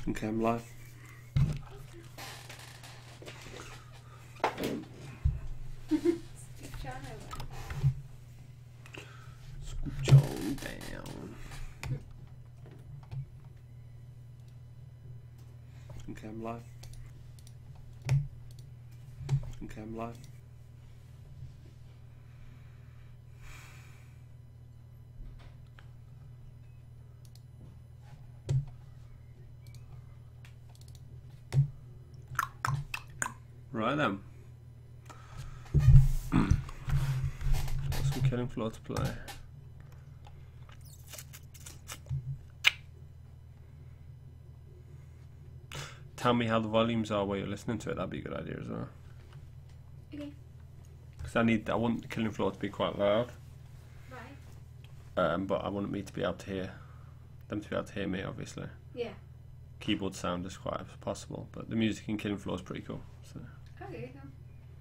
Okay, I'm live. Scoop John down. Okay, I'm live. Okay, I'm live. Right then. Got some Killing Floor to play. Tell me how the volumes are while you're listening to it. That'd be a good idea as well. Okay. Because I want Killing Floor to be quite loud. Right. But I want me to be able to hear them to be able to hear me, obviously. Yeah. Keyboard sound as quiet as possible, but the music in Killing Floor is pretty cool. So. Okay, cool.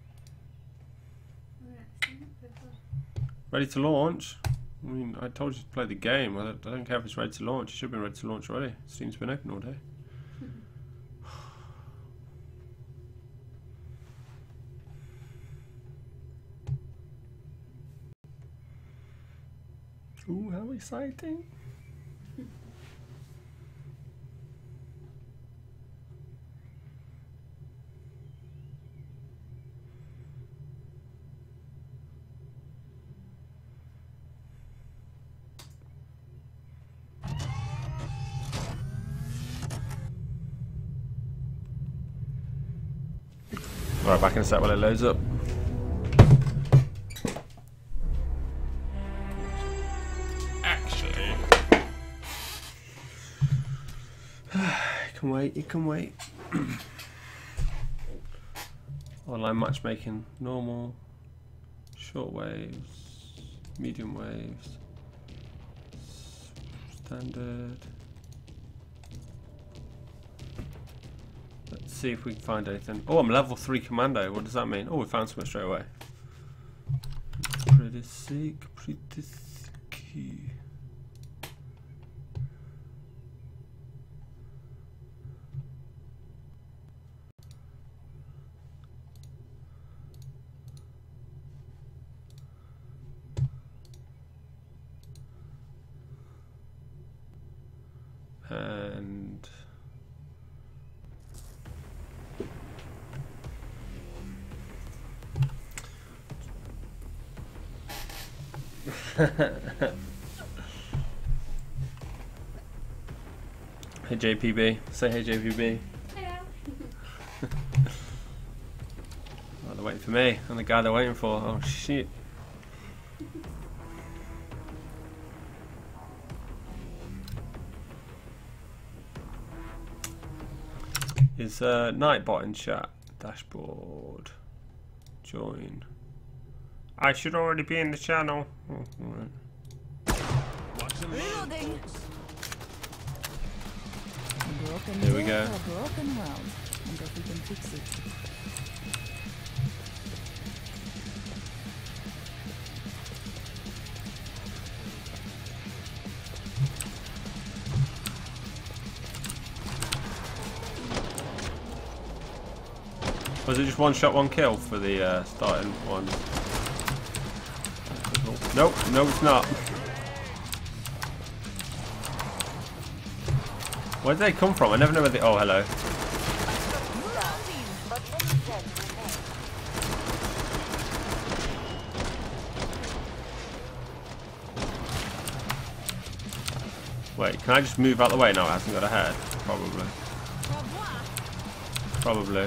Ready to launch? I mean, I told you to play the game. I don't care if it's ready to launch. It should have been ready to launch already. Steam's been open all day. Ooh, how exciting! Right, back in a sec while it loads up. Actually, you can wait. You can wait. Online matchmaking, normal, short waves, medium waves, standard. Let's see if we can find anything. Oh, I'm level 3 commando. What does that mean? Oh, we found something straight away. Pretty sick, pretty sick. And hey JPB, say hey JPB. Hello. Oh, they're waiting for me. I'm the guy they're waiting for. Oh shit. Is Nightbot in chat? Dashboard. Join. I should already be in the channel. Oh, right. Reloading. Here we go. Broken round. Wonder if we can fix it. Was it just one shot, one kill for the starting one? Nope, no it's not. Where did they come from? I never know where they... Oh, hello. Wait, can I just move out the way? No, it hasn't got a head. Probably. Probably.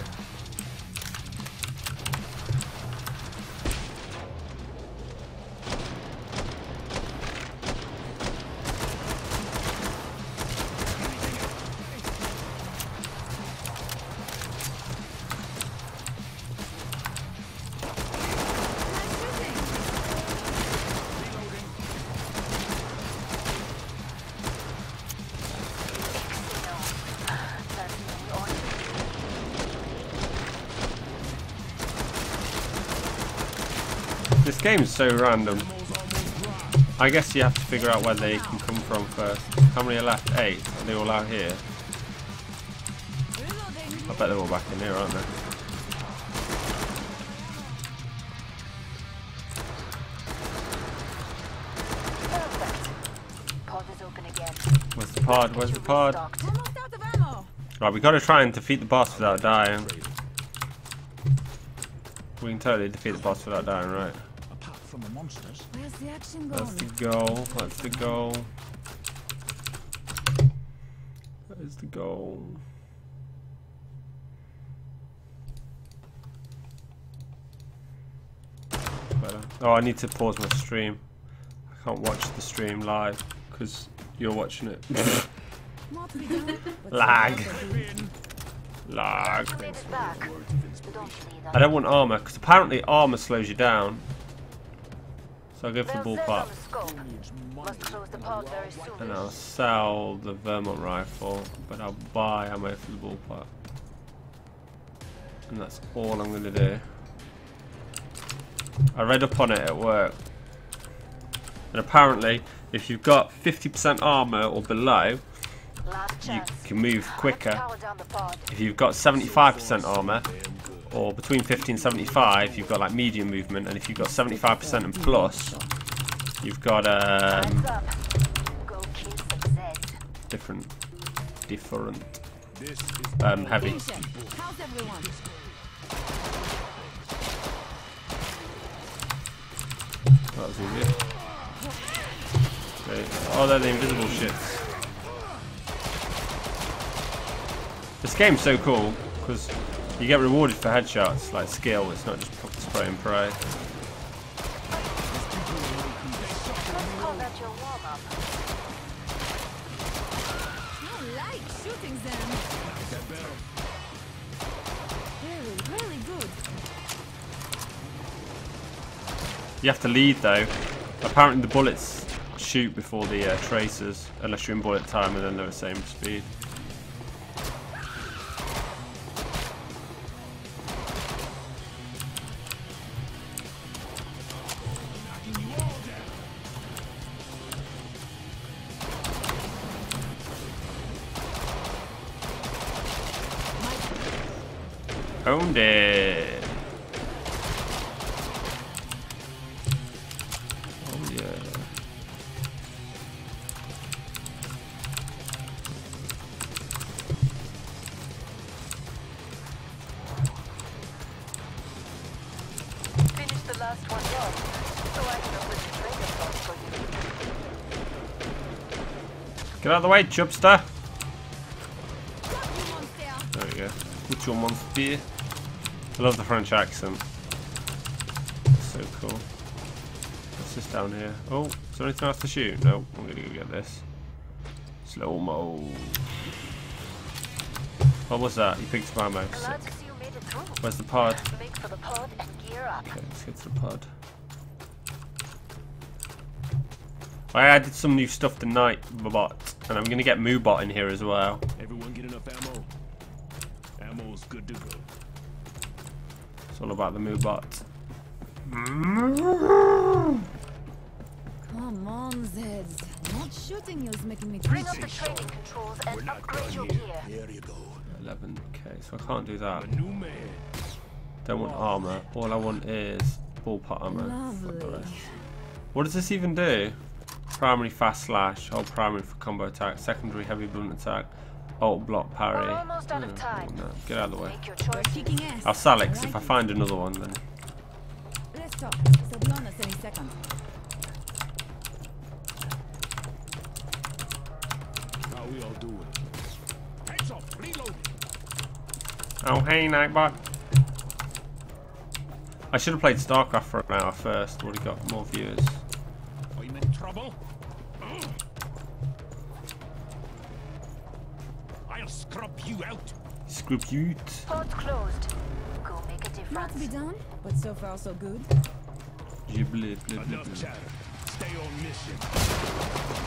This game's so random. I guess you have to figure out where they can come from first. How many are left? 8. Are they all out here? I bet they're all back in here, aren't they? Perfect. Pod is open again. Where's the pod? Where's the pod? Almost out of ammo. Right, we gotta try and defeat the boss without dying. We can totally defeat the boss without dying, right? Apart from the monsters. Where's the action That's going? the goal. That's the goal. That is the goal. Better. Oh, I need to pause my stream. I can't watch the stream live because you're watching it. More to be done, but Lag. so far so good. Lag. You made it back. Don't lead I don't want armor because apparently armor slows you down. So I'll go for the They'll bullpup. set on the scope. Must close the pod very soon. And I'll sell the Vermont rifle, but I'll buy ammo for the bullpup. And that's all I'm gonna do. I read up on it at work. And apparently, if you've got 50% armor or below, Last you chance. can move quicker. Power down the pod. If you've got 75% armor, or between 50 and 75, you've got like medium movement. And if you've got 75% and plus, you've got Hands up. Go kill some Zeds. different This is heavy. Finish it. How's everyone? That was easier. Okay. Oh, they're the invisible shits. This game's so cool because you get rewarded for headshots, like skill. It's not just spray and pray. Let's call that your warm-up. I like shooting them. Really, really good. You have to lead though. Apparently the bullets shoot before the tracers, unless you're in bullet time, and then they're the same speed. Owned it. Oh yeah. Finish the last one off, so I can open the trailer pod for you. Get out of the way, Chubster. Got you, monster. There we go. What's your monster? I love the French accent. So cool. What's this down here? Oh, is there anything else to shoot? No, I'm gonna go get this. Slow mo. What was that? You picked up ammo. Glad to see you made it through. Where's the pod? Make for the pod and gear up. Okay, let's get to the pod. I added some new stuff tonight, Bot, and I'm gonna get Moobot in here as well. everyone get enough ammo. Ammo's good to go. It's all about the Moobot. Come on, Zeds. Not shooting you is making me Bring twitch. up the training controls We're and not upgrade done your here. gear. There you go. 11k, so I can't do that. A new man. Don't want armor. All I want is bullpup ammo. Fuck the Lovely. rest. What does this even do? Primary fast slash, hold primary for combo attack, secondary heavy blunt attack, alt block parry. We're almost out of time. No, get out of the way. Make your We're choice. kicking ass. I'll sell it 'cause Alright? if I find another one then. Let's talk. So be on us any second. How we all doing? Heads up, reload. Oh hey Nightbot. I should have played StarCraft for an hour first, would have got more viewers. I'm in trouble. I'll scrub you out. Screw you. Pod's closed. Go make a Not to be difference. done, but so far so good. Enough chatter. Stay on mission.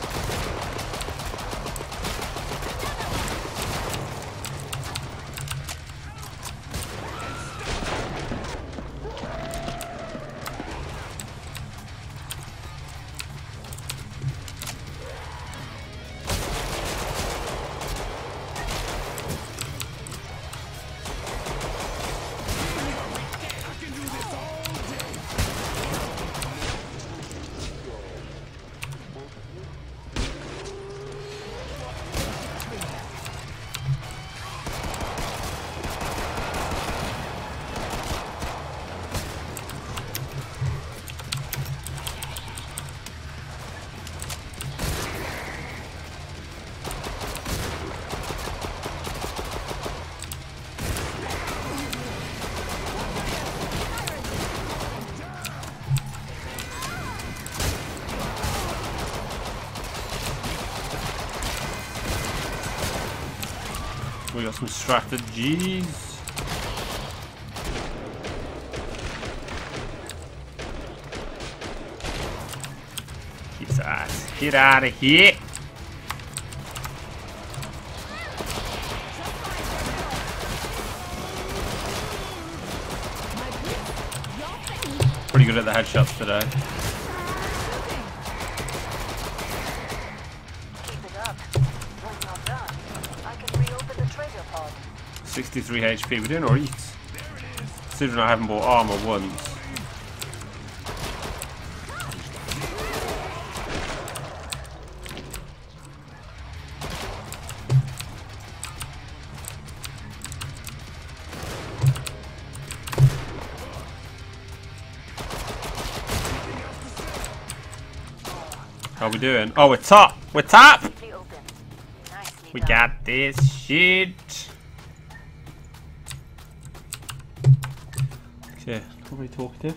We got some strategies. Keep his ass. Get out of here. Pretty good at the headshots today. Keep it up. When you're done, I can reopen the trader pod. 63 HP. We're doing alright. Considering I haven't bought armor once. How we doing? Oh, we're top! We're top! Safely open. Nicely We done. got this shit. Okay, probably talkative.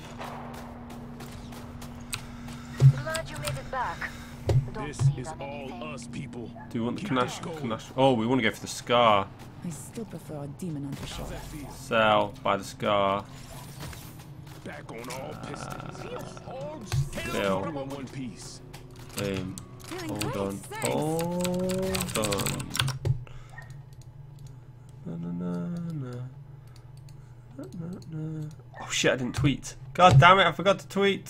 Glad you made it back. Don't This sneeze is on all anything. us, people. Do you want the Keep this Kanash? going. Oh, we want to go for the Scar. I still prefer a demon on the How's shore. that feel? Sell, buy the Scar. Back on all pistons. Bill. Everyone one piece. Boom. Feeling Hold great, on. thanks. Hold on. Na, na, na, na. Na, na, na. Oh shit, I didn't tweet. God damn it, I forgot to tweet.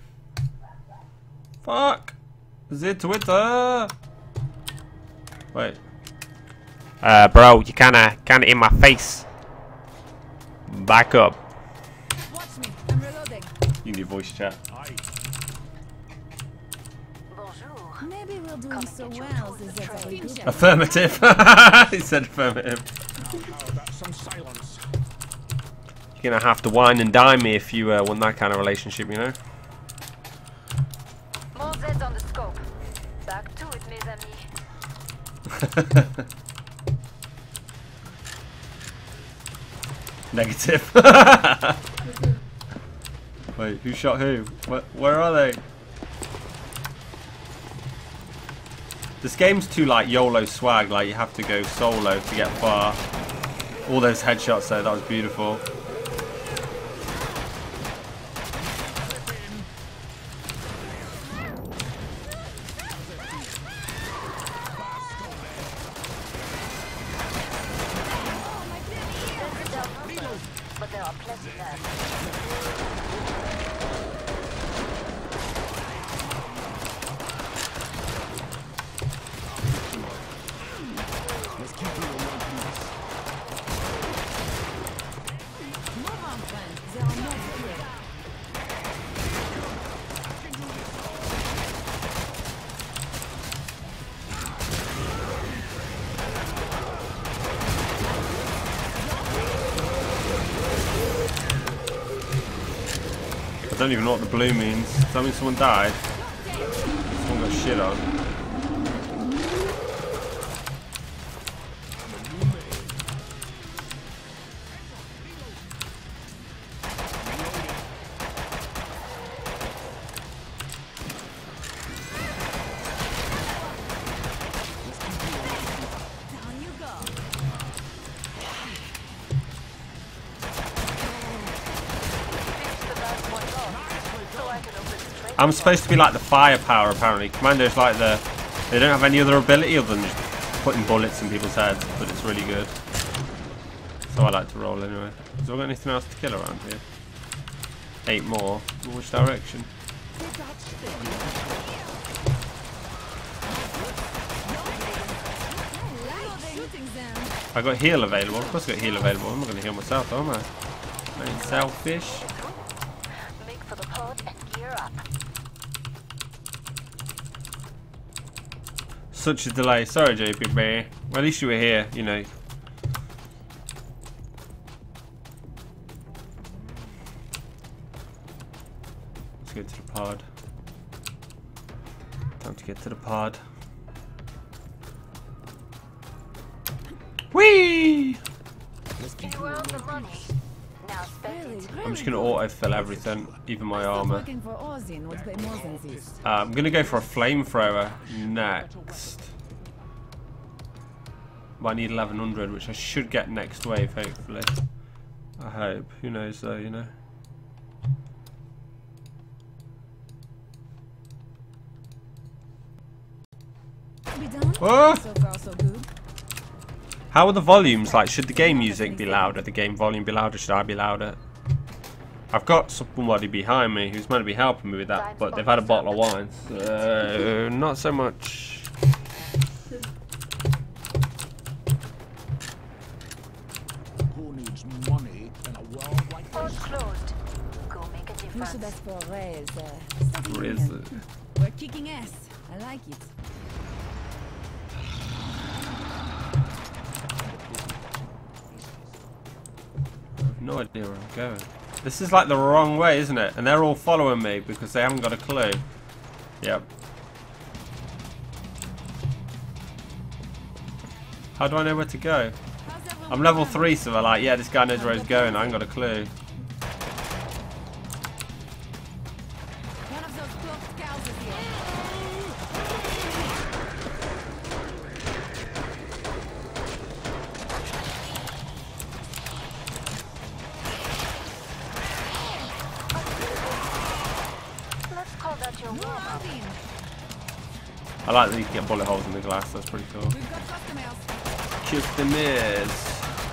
Fuck. The Twitter. Wait. Bro, you kinda in my face. Back up. Watch me. I'm reloading. You need voice chat. Aye. Bonjour. Maybe we're doing Come so and get your well. toes Is in that trade. a good Affirmative. He said affirmative. How about some silence? You're gonna have to wine and dine me if you want that kind of relationship, you know? More Zeds on the scope. Back to it, mes amis. Negative. Wait, who shot who? Where are they? This game's too like YOLO swag, like you have to go solo to get far. All those headshots there, that was beautiful. But there are plenty left. Let's keep it in one piece. Move on, friend. There are more here. I don't even know what the blue means. Does that mean someone died? Someone got shit on. Down you go. Finish the last one off, so I can open the trader I'm pod. supposed to be like the firepower apparently. Commando's like the... They don't have any other ability other than just putting bullets in people's heads, but it's really good. So I like to roll anyway. Has I got anything else to kill around here? 8 more. Which direction? I like shooting them. I got heal available. Of course I got heal available. I'm not going to heal myself, am I? I ain't selfish. Make for the pod and gear up. Such a delay. Sorry, JPB. Well, at least you were here, you know. Let's go to the pod. Time to get to the pod. Whee! Let's keep You it in earned the one money. piece. Now spend Really, it. really I'm just going to good. autofill everything, even my I thought armor. working for Ozin would pay more than this. I'm going to go for a flamethrower next. But I need 1100, which I should get next wave, hopefully. I hope. Who knows though, you know. Be done? Whoa! So far, so good. How are the volumes? Like, should the game music be louder? The game volume be louder? Should I be louder? I've got somebody behind me who's meant to be helping me with that, but they've had a bottle of wine, so not so much. Who needs money in a world like Port's this? closed. Go make a We difference. should ask for a raise. Starting Where is union. it? We're kicking ass. I like it. I have no idea where I'm going. This is like the wrong way, isn't it? And they're all following me because they haven't got a clue. Yep. How do I know where to go? How's everyone I'm level doing? 3, so they're like, yeah, this guy knows where he's going. I ain't got a clue. One of those cloaked cows is here. Let's call that your warm-up. Moving. I like that you can get bullet holes in the glass. That's pretty cool. We've got customers. Customers.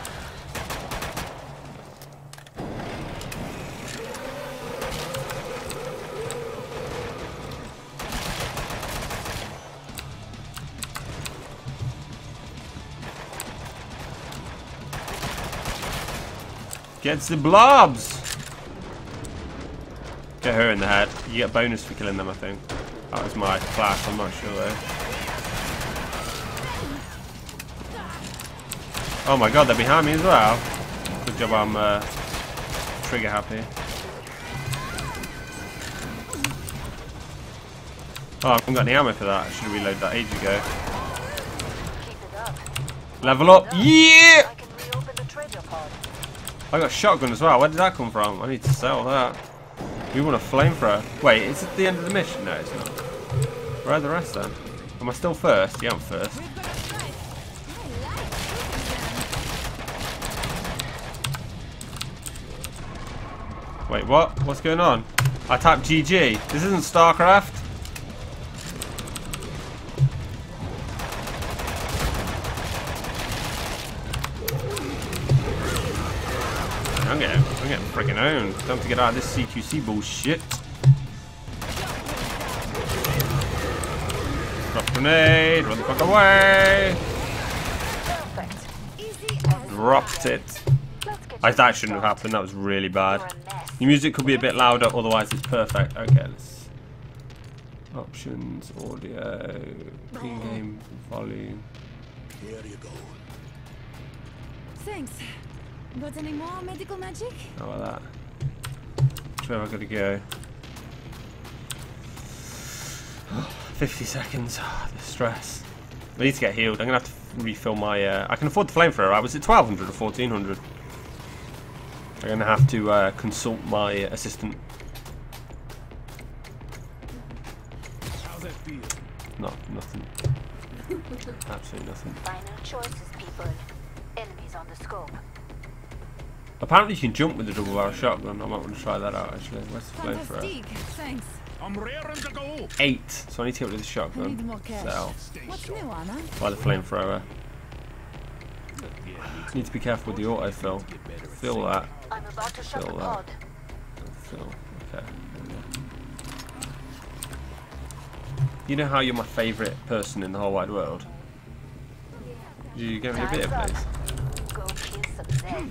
Gets the blobs. Get her in the head. You get bonus for killing them, I think. That was my class, I'm not sure though. Oh my god, they're behind me as well. Good job I'm trigger happy. Oh, I haven't got any ammo for that. I should have reloaded that ages ago. Keep it up. Level up. Yeah! I can reopen the treasure pod. I got a shotgun as well. Where did that come from? I need to sell that. We want a flamethrower. Wait, is it the end of the mission? No, it's not. Where are the rest then? Am I still first? Yeah, I'm first. We've got a strike. I like shooting them. Wait, what? What's going on? I typed GG. This isn't StarCraft. I'm getting freaking owned. Time to get out of this CQC bullshit. Drop grenade, run the fuck away. Perfect. Easy as Dropped it. Let's get That shouldn't have happened. That was really bad. You're a mess. The music could be a bit louder, otherwise it's perfect. Okay, let's... Options, audio, in-game volume. Here you go. Thanks. Got any more medical magic? How about that? Which way have I got to go? 50 seconds. The stress. I need to get healed. I'm going to have to refill my... I can afford the flamethrower. I was at 1200 or 1400. I'm going to have to consult my assistant. How's that feel? Nothing. Absolutely nothing. Final choices, people. Enemies on the scope. Apparently you can jump with the double barrel shotgun. I might want to try that out actually. Where's the flamethrower? Fantastic. Thanks. I'm raring to go. 8. So I need to get rid of the I need more shotgun. cash. Sell. What's new, Anna? Buy the flamethrower. Need to be careful with the autofill. Fill that. I'm about to shut the Fill that. pod. Fill. Okay. You know how you're my favourite person in the whole wide world? You give me a bit of Time's this. up. Go kill some Zeds.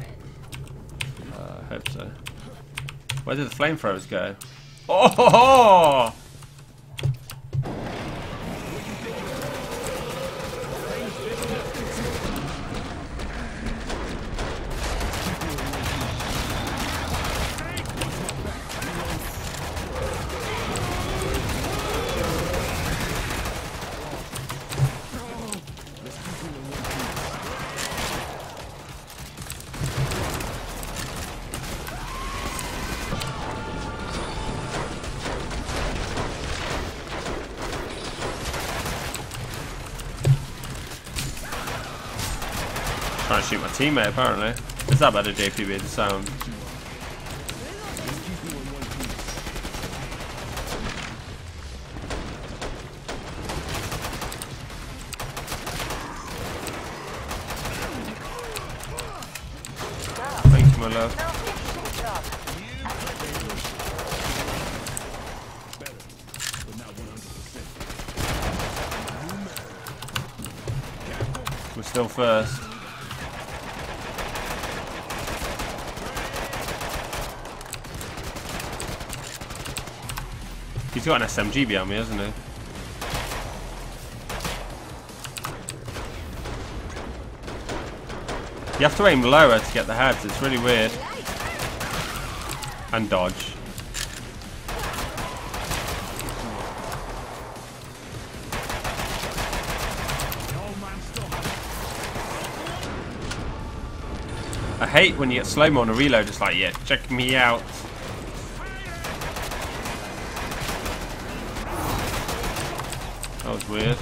I hope so. Where did the flamethrowers go? Oh! Ho, ho! Trying to shoot my teammate apparently. Is that better, JPB, the sound? Thank you, my love. Now finish the job. Better, but not 100%. We're still first. He's got an SMG behind me, hasn't he? You have to aim lower to get the heads, it's really weird. And dodge. I hate when you get slow-mo on a reload, it's like, yeah, check me out. That was weird.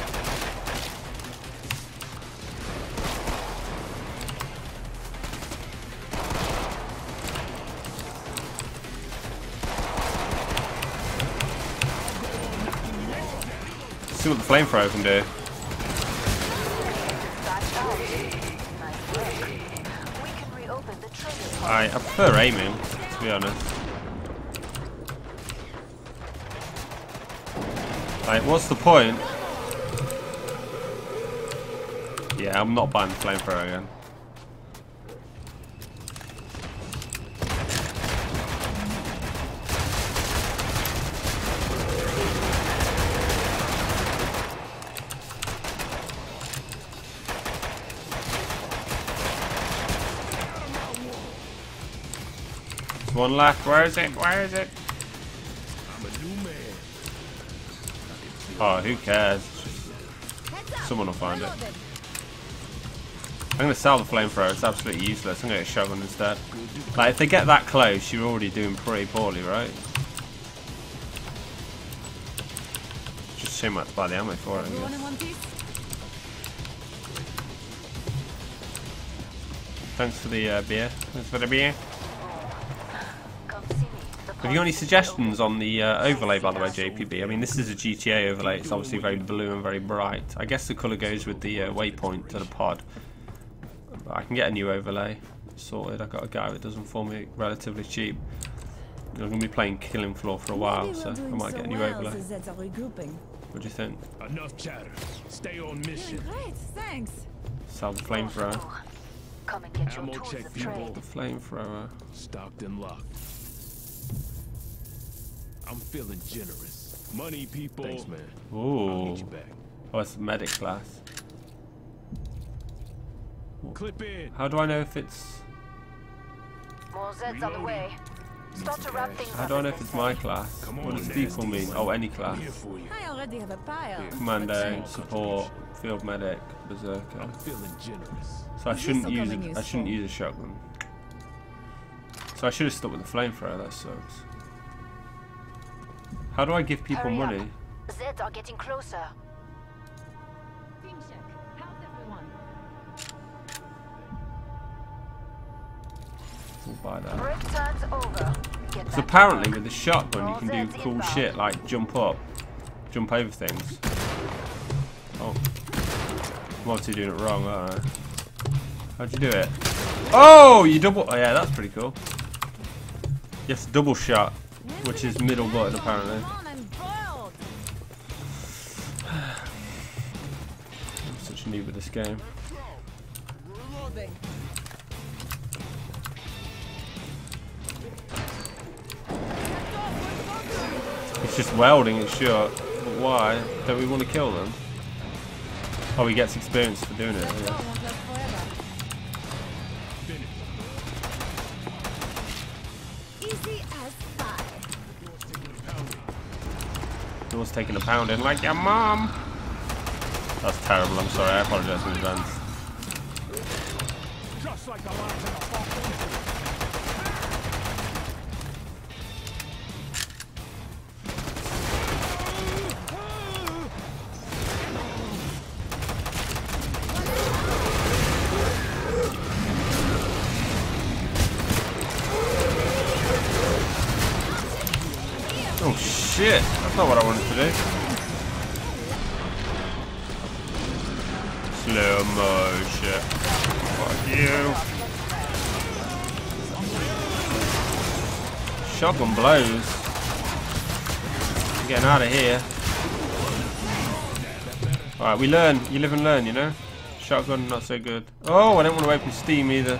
See what the flamethrower can do. That's out. Nice work. We can reopen the training hall. I prefer aiming, to be honest. Like, what's the point? Yeah, I'm not buying the flamethrower again. One left. Where is it? Where is it? I'm a new man. Oh, who cares? Someone will find it. I'm gonna sell the flamethrower. It's absolutely useless. I'm gonna get a shotgun instead. Like, if they get that close, you're already doing pretty poorly, right? Just too much to buy the ammo for it, I Everyone guess. in one piece? Thanks for the beer. Thanks for the beer. Come see me. The Have you got any suggestions on the overlay, by the way, JPB? I mean, this is a GTA overlay. It's obviously very blue and very bright. I guess the colour goes with the waypoint to the pod. But I can get a new overlay sorted. I've got a guy that does them for me relatively cheap. I'm going to be playing Killing Floor for a while, Maybe so we're I doing might so get a new well, overlay. the Zeds are regrouping. What do you think? Enough chatter. Stay on mission. Great, thanks. Sell the flamethrower. Come and get your Ammo tools check, of people. trade. The flamethrower. Stocked and locked. I'm feeling generous. Money, people. Thanks, man. I'll Ooh. get you back. Oh, it's medic class. Clip in. How do I know if it's... More Zeds on the way. Start to wrap things How up. do I know as if they it's say. my class? Come What on, does default nasty. mean? Oh, any class. Here for you. I already have a pile. Commando, support, field medic, berserker. I'm feeling generous. So I This shouldn't will use come in I shouldn't useful. use a shotgun. So I should have stuck with the flamethrower. That sucks. How do I give people Hurry up. money? Zeds are getting closer. Team check. How's everyone? We'll buy that. Break turns over. Get So back apparently to work. with the shotgun you can do cool shit like jump up, jump over things. Oh, I'm obviously doing it wrong, aren't I? How'd you do it? Oh, you double. Oh yeah, that's pretty cool. Yes, double shot, which is middle button apparently. Come on and boiled. I'm such a noob with this game. Reloading. It's just welding it shut. But why? Don't we want to kill them? Oh, he gets experience for doing it. Let's go, Yeah. won't last forever. Easy as pie. Yours taking a pounding like your mom. That's terrible. I'm sorry. I apologise in advance. Just like the lines in a fall. shit. That's not what I wanted to do. Slow motion. Fuck you. Shotgun blows. I'm getting out of here. Alright, we learn. You live and learn, you know? Shotgun, not so good. Oh, I don't want to open Steam either.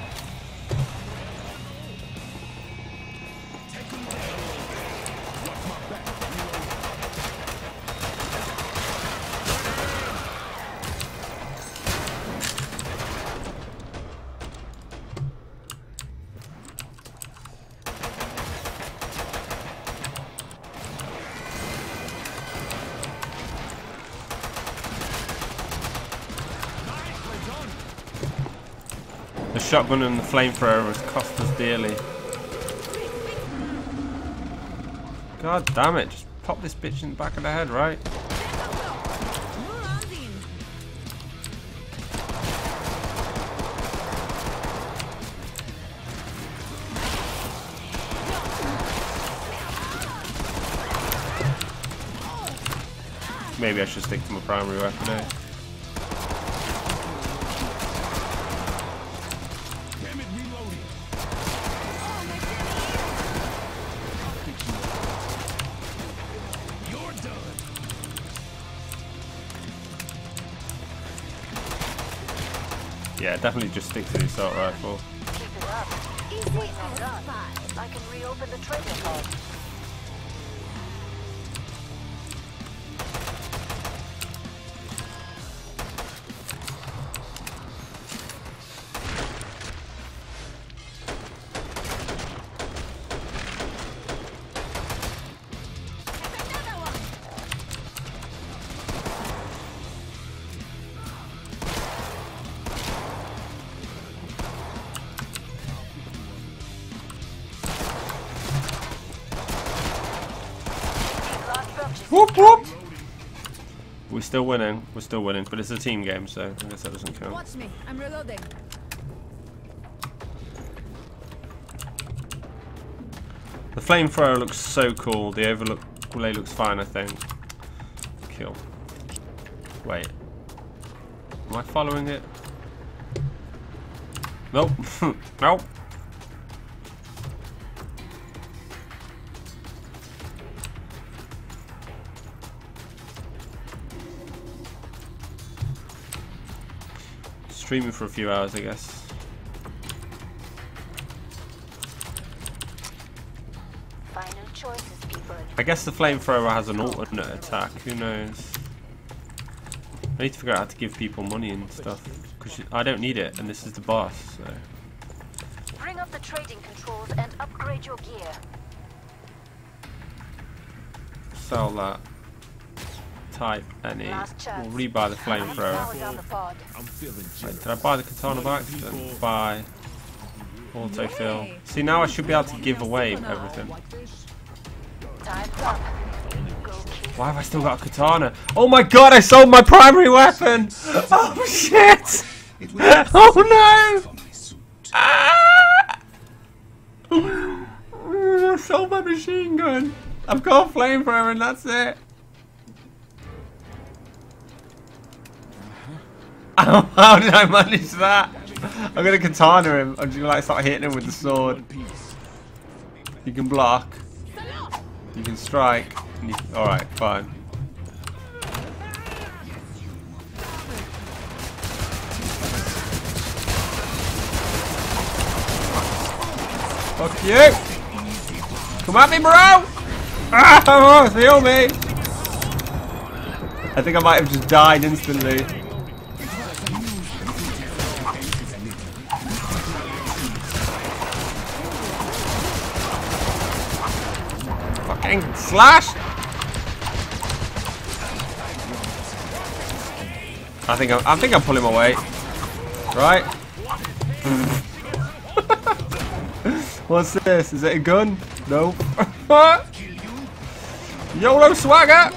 The shotgun and the flamethrower has cost us dearly. God damn it, just pop this bitch in the back of the head, right? Maybe I should stick to my primary weapon, eh? Yeah, definitely just stick to the assault rifle. Keep it up. When I'm done, I can reopen the trading pod. Whoop whoop! We're still winning, but it's a team game, so I guess that doesn't count. Watch me. I'm reloading. The flamethrower looks so cool. The overlay looks fine, I think. Kill. Wait. Am I following it? Nope. Nope. Streaming for a few hours, I guess. Final choices, people. I guess the flamethrower has an alternate attack. Who knows? I need to figure out how to give people money and stuff, because I don't need it, and this is the boss. So. Bring up the trading controls and upgrade your gear. Sell that. Type any. We'll rebuy the flamethrower. Power down the pod. I'm feeling Wait, jealous. did I buy the katana by accident? Buy. Autofill. See, now I should be able to give away everything. Time's up. Go kill. Why have I still got a katana? Oh my god, I sold my primary weapon! Oh shit! Oh no! Ah! I sold my machine gun. I've got a flamethrower and that's it. How did I manage that? I'm gonna katana him. I'm just gonna like start hitting him with the sword. You can block. You can strike. Alright, fine. Fuck you! Come at me, bro! Ah, heal me! I think I might have just died instantly. Fucking slash! I think I'm pulling my weight. Right? What's this? Is it a gun? Nope. YOLO swagger!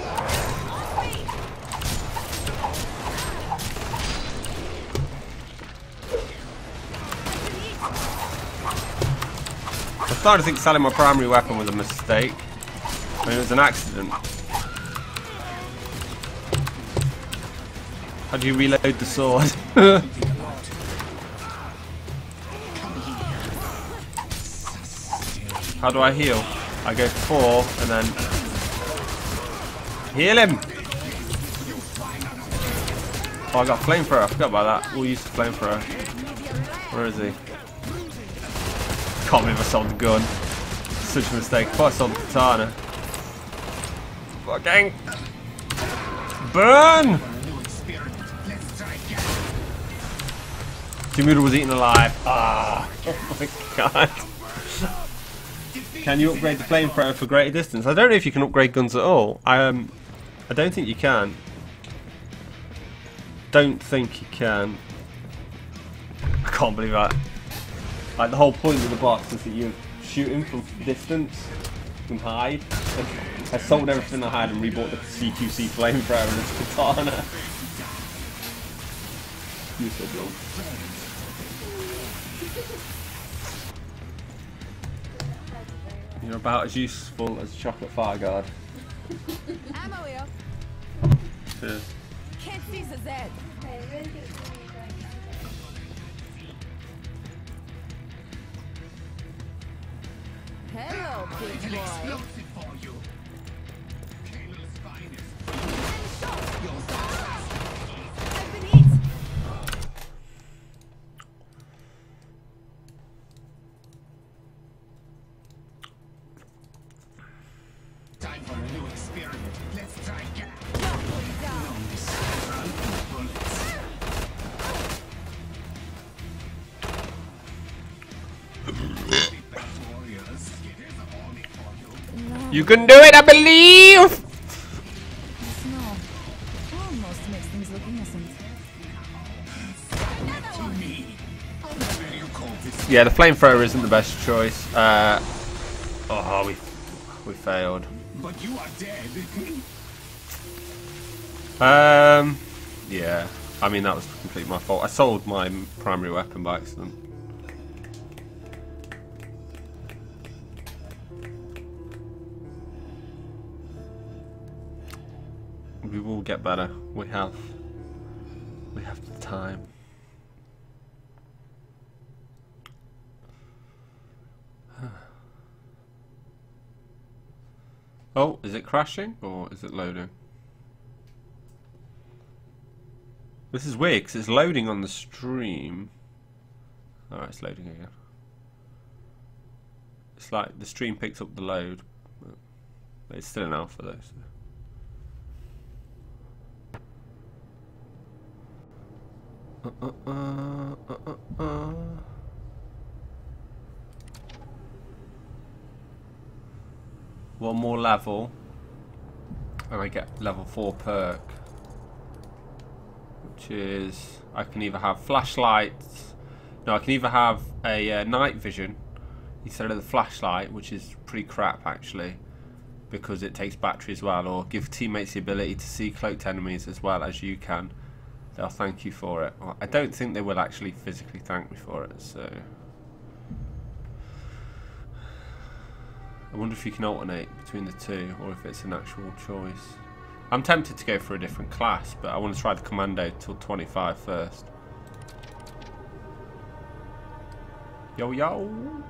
I'm starting to think selling my primary weapon was a mistake. I mean, it was an accident. How do you reload the sword? How do I heal? I go for 4 and then heal him. Oh, I got flamethrower. I forgot about that. We'll use the flamethrower. Where is he? Can't believe I sold the gun. Such a mistake. I thought I sold the katana. Fucking burn! Jimura was eaten alive. Ah! Oh my god. Can you upgrade the flamethrower for greater distance? I don't know if you can upgrade guns at all. I don't think you can. Don't think you can. I can't believe that. Like, the whole point of the box is that you shoot him from distance, from hide. I sold everything I had and rebought the CQC flamethrower and this katana. You so dumb. You're about as useful as a chocolate fire guard. Ammo here. Cheers. Can't see the Z. Okay, really good for me right now. Hello, big boy. I've been hit. Time for a new experiment. Let's try again. You can do it, I believe! Snow almost makes things look innocent. Yeah, the flamethrower isn't the best choice. Oh, we failed. But you are dead. Yeah. I mean, that was completely my fault. I sold my primary weapon by accident. We will get better. We have the time. Oh, is it crashing or is it loading? This is weird because it's loading on the stream. Alright, it's loading again. It's like the stream picks up the load, but it's still in alpha though. So. One more level and I get level 4 perk, which is I can either have flashlights. No, I can either have a night vision instead of the flashlight, which is pretty crap actually because it takes battery as well, or give teammates the ability to see cloaked enemies as well as you can. They'll thank you for it. Well, I don't think they will actually physically thank me for it, so I wonder if you can alternate between the two or if it's an actual choice. I'm tempted to go for a different class, but I want to try the Commando till 25 first. Yo yo!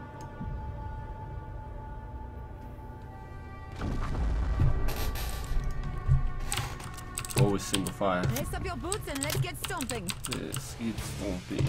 Always single fire. Lace up your boots and let's get stomping. Yes, it's stomping.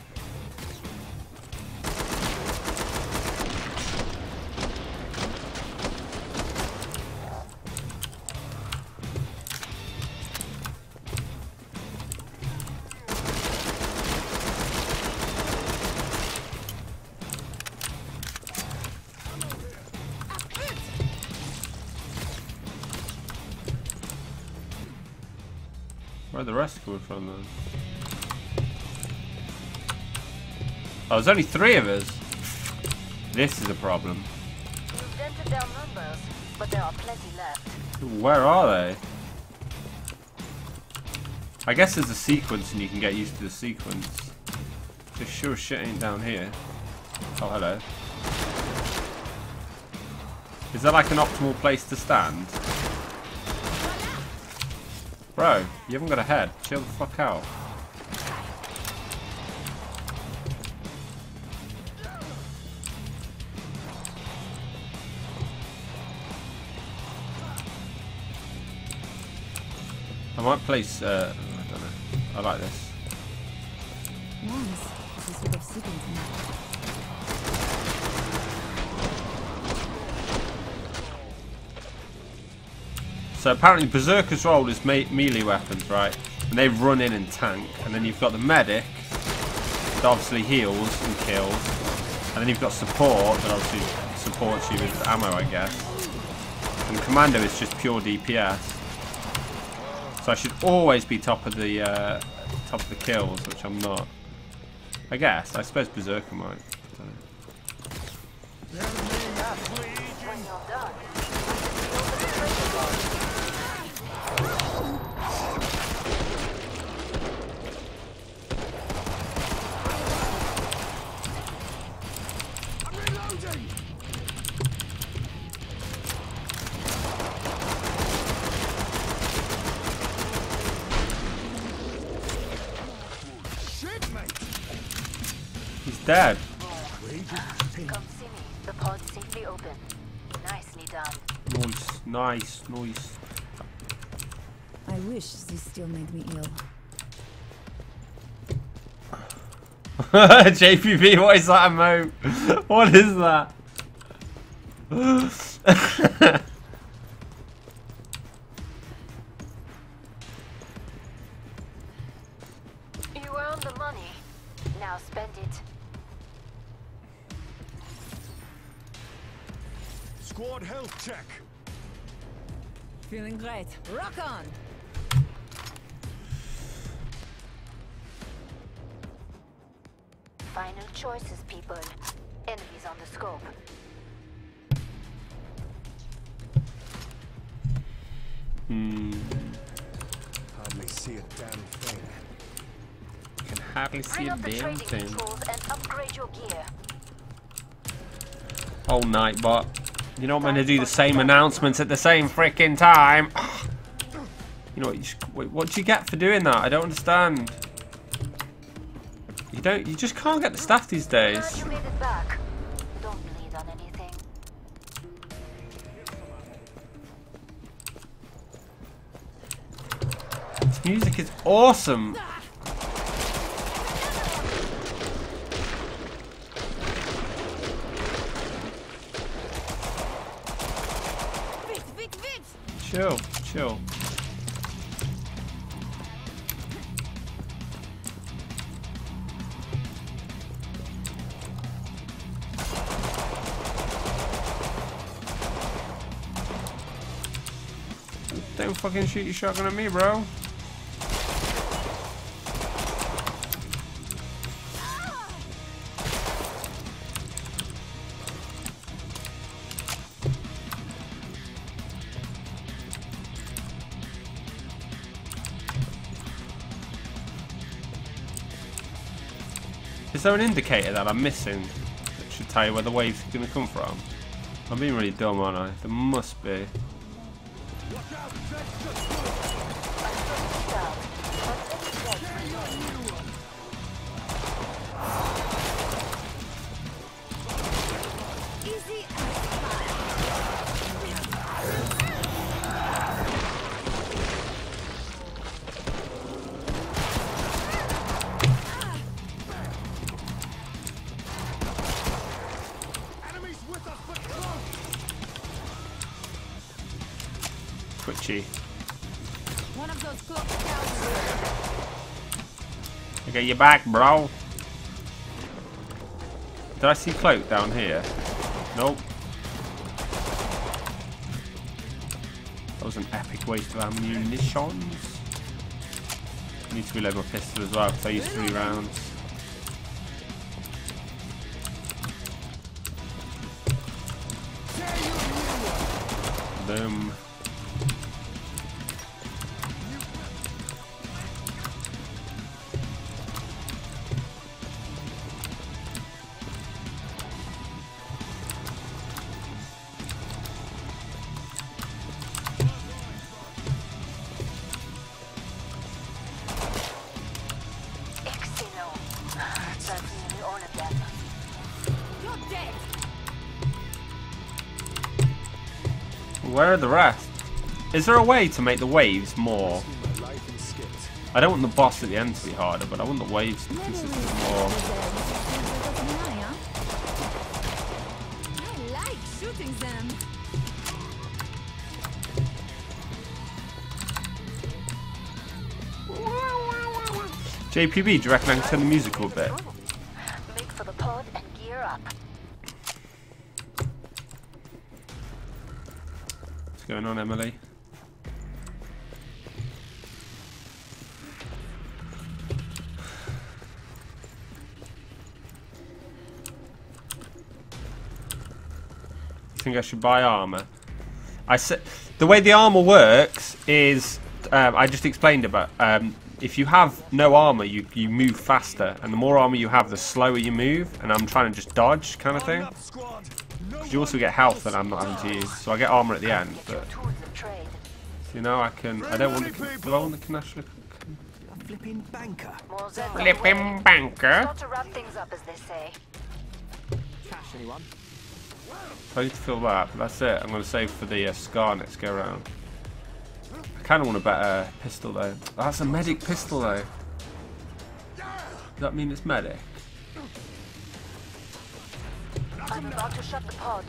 Where are the rest coming from then? Oh, there's only 3 of us. This is a problem. You've dented their numbers, but there are plenty left. Where are they? I guess there's a sequence and you can get used to the sequence. This sure as shit ain't down here. Oh, hello. Is that like an optimal place to stand? Bro, you haven't got a head. Chill the fuck out. I might place, I don't know. I like this. Nice. This is sort of sitting tonight. So apparently Berserker's role is melee weapons, right? And they run in and tank. And then you've got the medic that obviously heals and kills. And then you've got support that obviously supports you with ammo, I guess. And Commando is just pure DPS. So I should always be top of the kills, which I'm not. I guess. I suppose Berserker might. When you're done, I'm reloading. Shit, mate. He's dead. come see me. The pod's safely open. Nicely done. Nice, nice. I wish this still made me ill. JPP, what is that emote? What is that? You earned the money. Now spend it. Squad health check. Feeling great. Rock on! Final choices, people. Enemies on the scope. Hardly see a damn thing. Can hardly see Bring a up the damn trading thing. controls and upgrade your gear. Oh, Nightbot. You're not meant to do the same announcements at the same freaking time. You know what? What do you get for doing that? I don't understand. You just can't get the staff these Glad days. you made it back. Don't bleed on anything. This music is awesome. Chill, chill. Don't fucking shoot your shotgun at me, bro. Is there an indicator that I'm missing that should tell you where the wave's going to come from? I'm being really dumb, aren't I? There must be. Easy as Enemies with us, but close. Twitchy. one of those clock towers. I get you back, bro. Did I see Cloak down here? Nope. That was an epic waste of ammunition. I need to reload my pistol as well because I used 3 rounds. Boom. Where are the rest? Is there a way to make the waves more? I don't want the boss at the end to be harder, but I want the waves to consist of more. I like shooting them. JPB, do you reckon I can turn the music a bit? Make for the pod and gear up. What's going on, Emily? You think I should buy armor? I said the way the armor works is I just explained it, but if you have no armor, you move faster, and the more armor you have, the slower you move. And I'm trying to just dodge, kind of thing. Because you also get health that I'm not having to use, so I get armor at the end. But Tools of trade. you know, I can. I don't want to. Do I want the Kanash? Flipping banker. More Zeds on the Flipping way. banker. Start to wrap things up, as they say. Cash, anyone? I need to fill that, but that's it. I'm going to save for the Scar next go round. I kind of want a better pistol though. Oh, that's a medic pistol though. Does that mean it's medic? I'm about to shut the pod.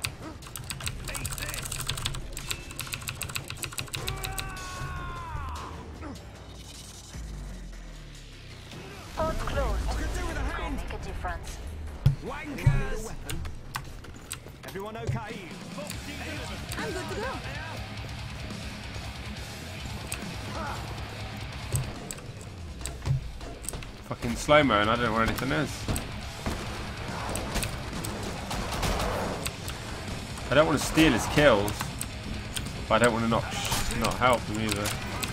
Pod's closed. Go make a difference. Wankers! Everyone okay? I'm good to go. Fucking slow-mo, and I don't know where anything is. I don't want to steal his kills, but I don't want to not help him either.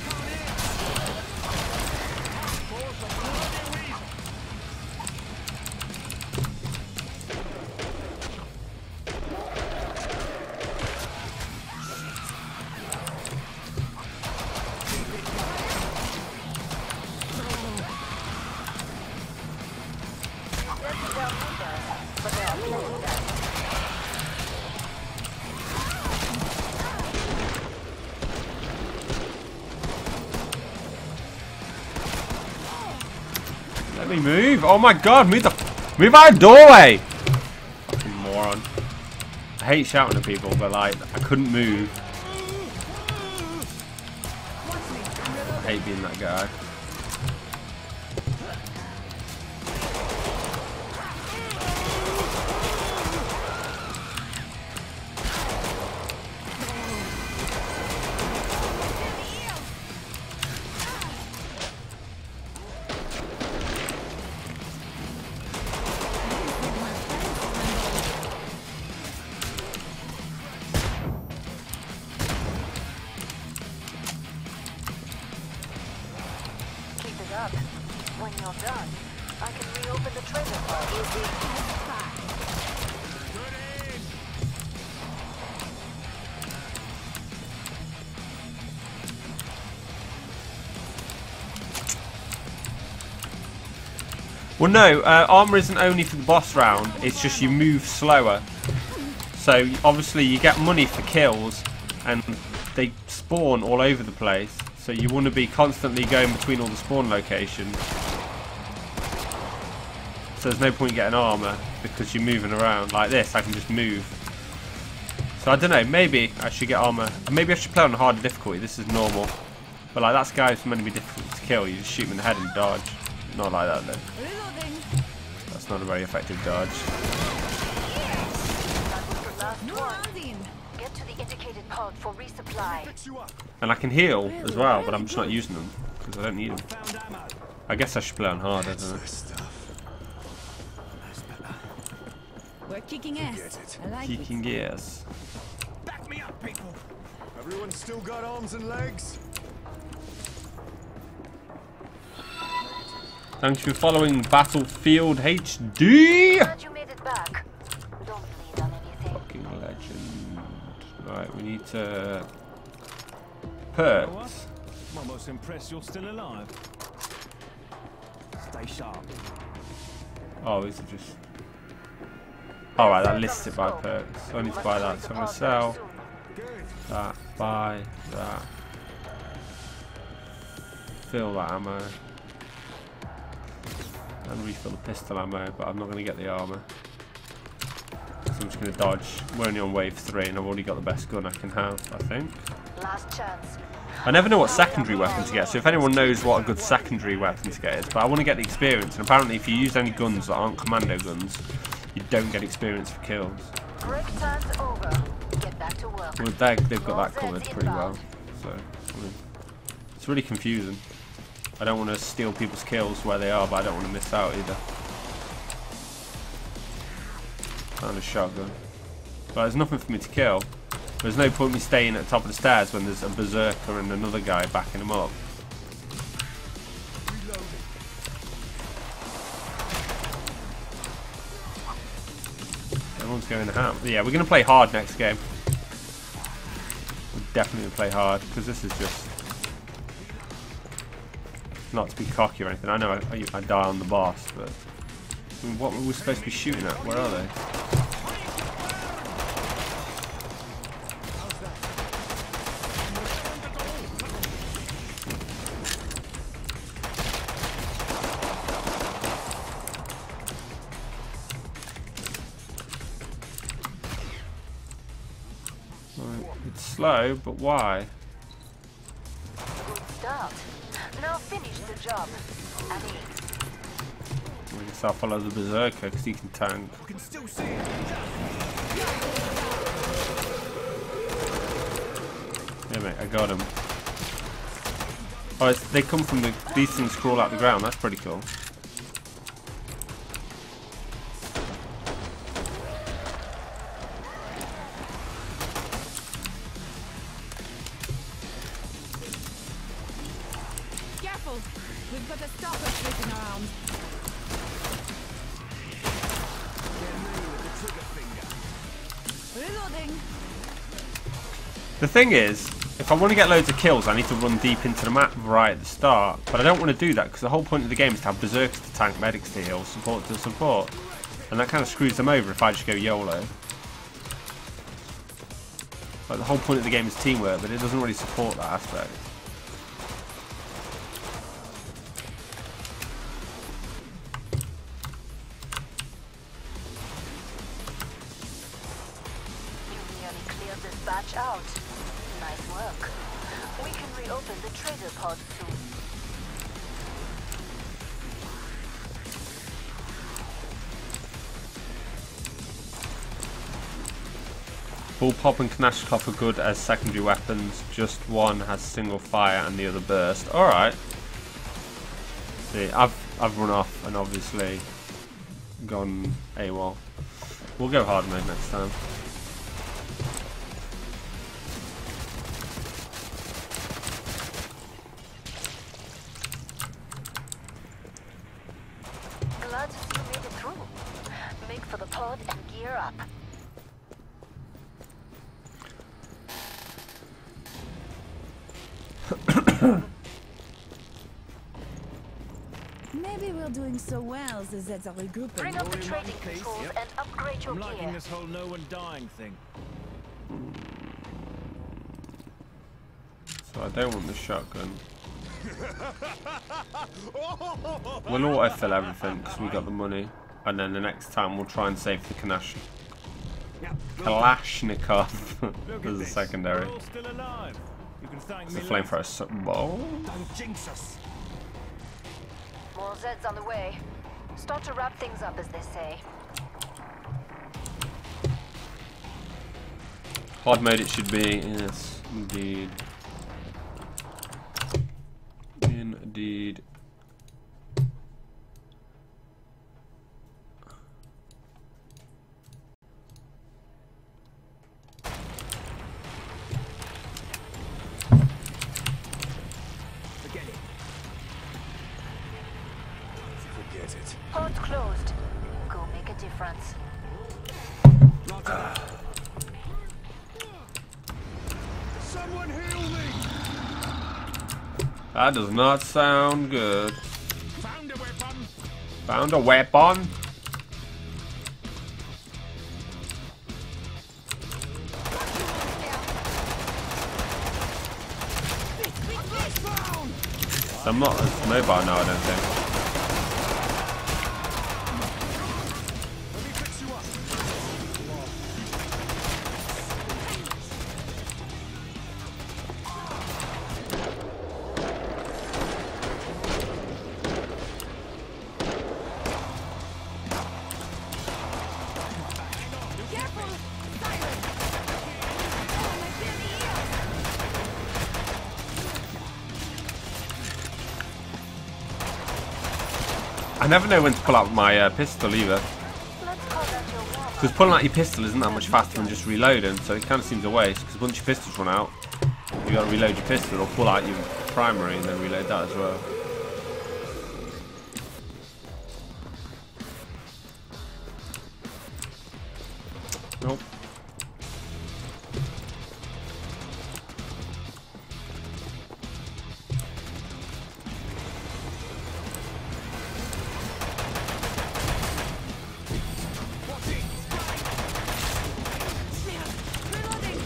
But there are plenty left. Let me move! Oh my god, move out of doorway! Fucking moron. I hate shouting at people, but like, I couldn't move. I hate being that guy. Keep it up. When you're done, I can reopen the trailer pod. Well, no, armor isn't only for the boss round, it's just you move slower. So, obviously, you get money for kills, and they spawn all over the place. So, you want to be constantly going between all the spawn locations. So, there's no point getting armor, because you're moving around. Like this, I can just move. So, I don't know, maybe I should get armor. Maybe I should play on harder difficulty. This is normal. But, like, that guy's meant to be difficult to kill. You just shoot him in the head and dodge. Not like that, though. Reloading. That's not a very effective dodge. Last No one. round in. Get to the indicated pod for resupply. Fix you up. And I can heal as well, but I'm just not using them because I don't need them. Found ammo. I guess I should play on hard, I don't know. We're kicking ass. I like Kicking gears. Back me up, people. Everyone still got arms and legs? Thanks for following Battlefield HD. Glad you made it back. Don't bleed on anything. Fucking legend. Right, we need to You know perks. what? I'm almost impressed you're still alive. Stay sharp. Oh, these are just. Alright, that lists it by perks. So I need to buy that, so I'm gonna sell. Good. That. Buy that. Fill that ammo. And refill the pistol ammo, but I'm not going to get the armor. So I'm just going to dodge. We're only on wave 3 and I've already got the best gun I can have, I think. Last chance. I never know what secondary weapon to get, so if anyone knows what a good secondary weapon to get is, but I want to get the experience, and apparently if you use any guns that aren't commando guns, you don't get experience for kills. Break time's over. Get back to work. Well, they've got that covered pretty well, so I mean, it's really confusing. I don't want to steal people's kills where they are, but I don't want to miss out either. Found a shotgun. But there's nothing for me to kill. There's no point me staying at the top of the stairs when there's a berserker and another guy backing him up. Everyone's going ham. Yeah, we're going to play hard next game. We're definitely going to play hard, because this is just... not to be cocky or anything. I know I die on the boss, but... I mean, what were we supposed to be shooting at? Where are they? It's slow, but why? Good start. Now finish the job. I mean, I guess I'll follow the berserker because he can tank. We can still see it. Yeah, mate, I got him. Oh, they come from the... these things crawl out the ground. That's pretty cool. Careful! We've got a stopper flicking around. Reloading. The thing is, if I want to get loads of kills, I need to run deep into the map right at the start. But I don't want to do that because the whole point of the game is to have berserkers to tank, medics to heal, support to support. And that kind of screws them over if I just go YOLO. Like, the whole point of the game is teamwork, but it doesn't really support that aspect. you nearly cleared this batch out. Nice work. We can reopen the trader pod soon. Bullpup and Kalashnikov are good as secondary weapons. Just one has single fire and the other burst. Alright. See, I've run off and obviously gone AWOL. We'll go hard mode next time. Glad you made it through. Make for the pod and gear up. Maybe we're doing so well that that's a regrouping. Bring up the Rolling trading one, please. controls Yep. and upgrade your I'm liking gear. this whole no one dying thing. So I don't want the shotgun. We'll auto-fill everything because we got the money. And then the next time we'll try and save the Kalashnikov Look as at a this. secondary. We're all still alive. You can thank It's me a later. flamethrower. Oh. Don't jinx us. More Zeds on the way. Start to wrap things up, as they say. Hard mode it should be. Yes, indeed. Indeed. Forget it. Forget it. Pod closed. Go make a difference. Someone heal me! That does not sound good. Found a weapon. Found a weapon. So I'm not as mobile now, I don't think. Let me fix you up. Careful! Silence! Oh, my baby ears! I never know when to pull out my pistol either. Let's call that your warm-up. Because pulling out your pistol isn't that much faster than just reloading, so it kind of seems a waste. Because once your pistols run out, you got to reload your pistol or pull out your primary and then reload that as well. Nope. Reloading!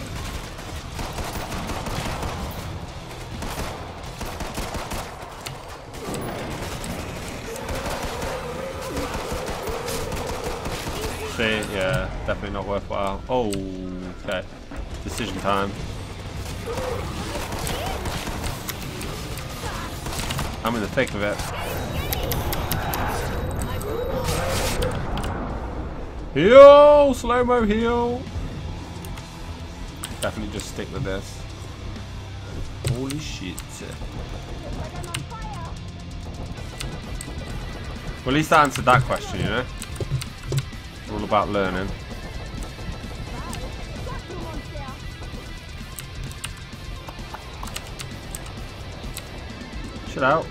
See, yeah, definitely not worthwhile. Oh, okay. Decision time. I'm in the thick of it. Heal! Slow-mo heal! Definitely just stick with this. Holy shit. Well, at least I answered that question, you know? All about learning. Chill out.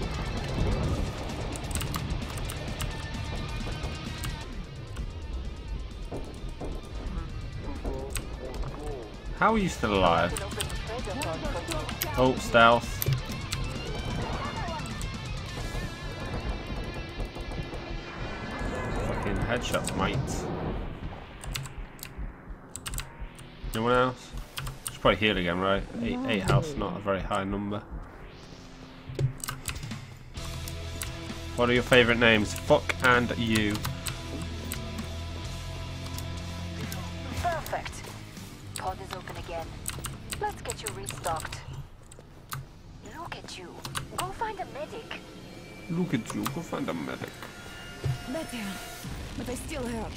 How are you still alive? Open the trader pod for you. Oh, stealth. Fucking headshots, mate. Anyone else? Should probably heal again, right? 8 health, not a very high number. What are your favourite names? Fuck and you. Perfect. Pod is open again. Let's get you restocked. Look at you. Go find a medic. Look at you, go find a medic. Better, but I still hurt.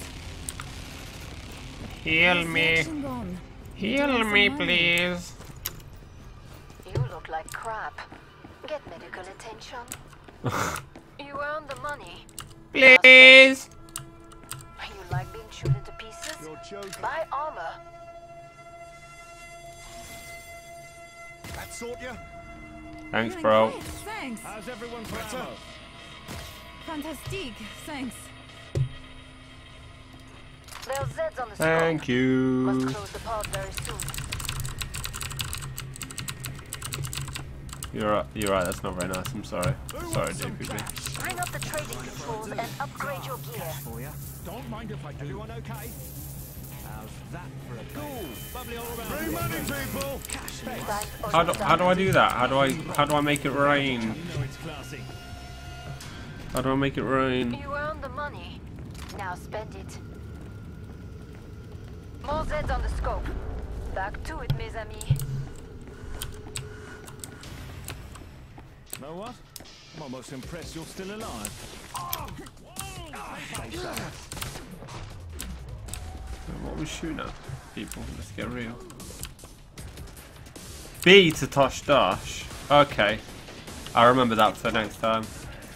Heal me. Reaction gone. Heal me, please. You look like crap. Get medical attention. You earned the money. Please. You like being chewed into pieces? You're joking. Buy armor. That sort ya? Thanks, Feeling bro. great, thanks. How's everyone better? Fantastic, thanks. There's Zeds on the scope. Thank Must you. close the pod very soon. You're right, that's not very nice, I'm sorry. Sorry, JPB. Bring up the trading controls and upgrade your gear. For ya. Don't mind if I do. Everyone okay? How's that for a cool? Bubbly all around. Free money, people. How do I do that? How do I make it rain? You know it's classy. How do I make it rain? You earned the money. Now spend it. More Zeds on the scope. Back to it, mes amis. Know what? I'm almost impressed you're still alive. What are we shooting at? People, let's get real. B to Tosh Dash. Okay. I'll remember that for next time.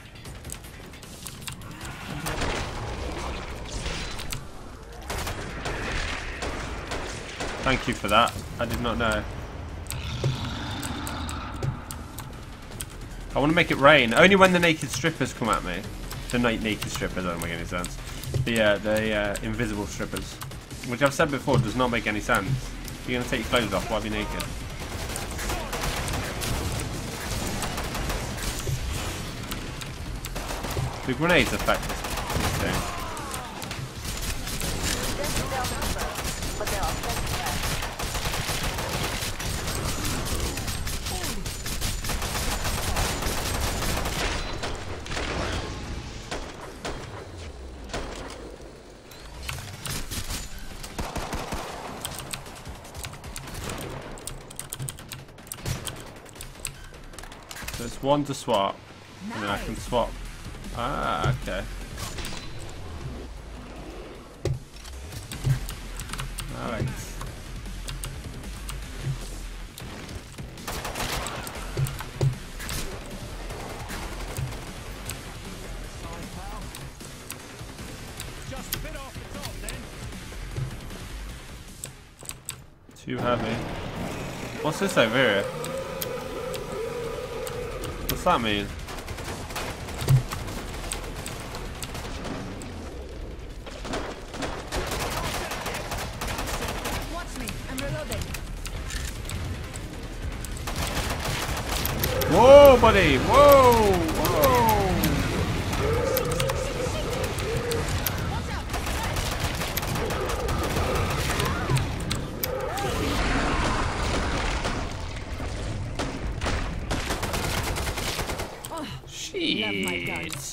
Thank you for that. I did not know. I want to make it rain. Only when the naked strippers come at me. The naked strippers don't make any sense. The invisible strippers. Which I've said before does not make any sense. If you're going to take your clothes off, why be naked? Do grenades affect this thing? Just down the river, but there are plenty left. It's one to swap. And then I can swap. Ah, okay. Alright. Just a bit off the top then. Too heavy. What's this over here? What's that mean? Watch me. I'm reloading. Whoa, buddy! Whoa! Whoa! Watch out. Oh, love my guns. Shit!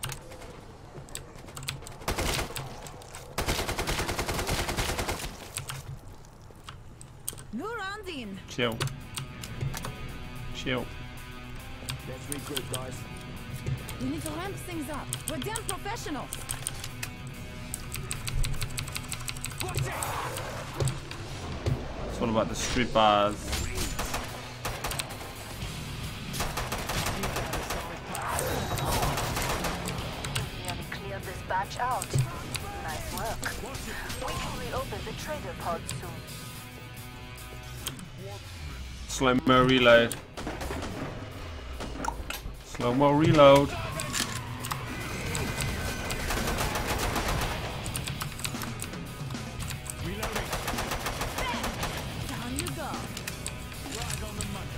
New round in. Chill. Chill. Let's regroup, guys. We need to ramp things up. We're damn professionals. Watch it! It's all about the strippers. Nearly cleared this batch out. Nice work. We can reopen the trader pod soon. Slow-mo reload. Slow-mo reload. Reloading. Down you go. Right on the money.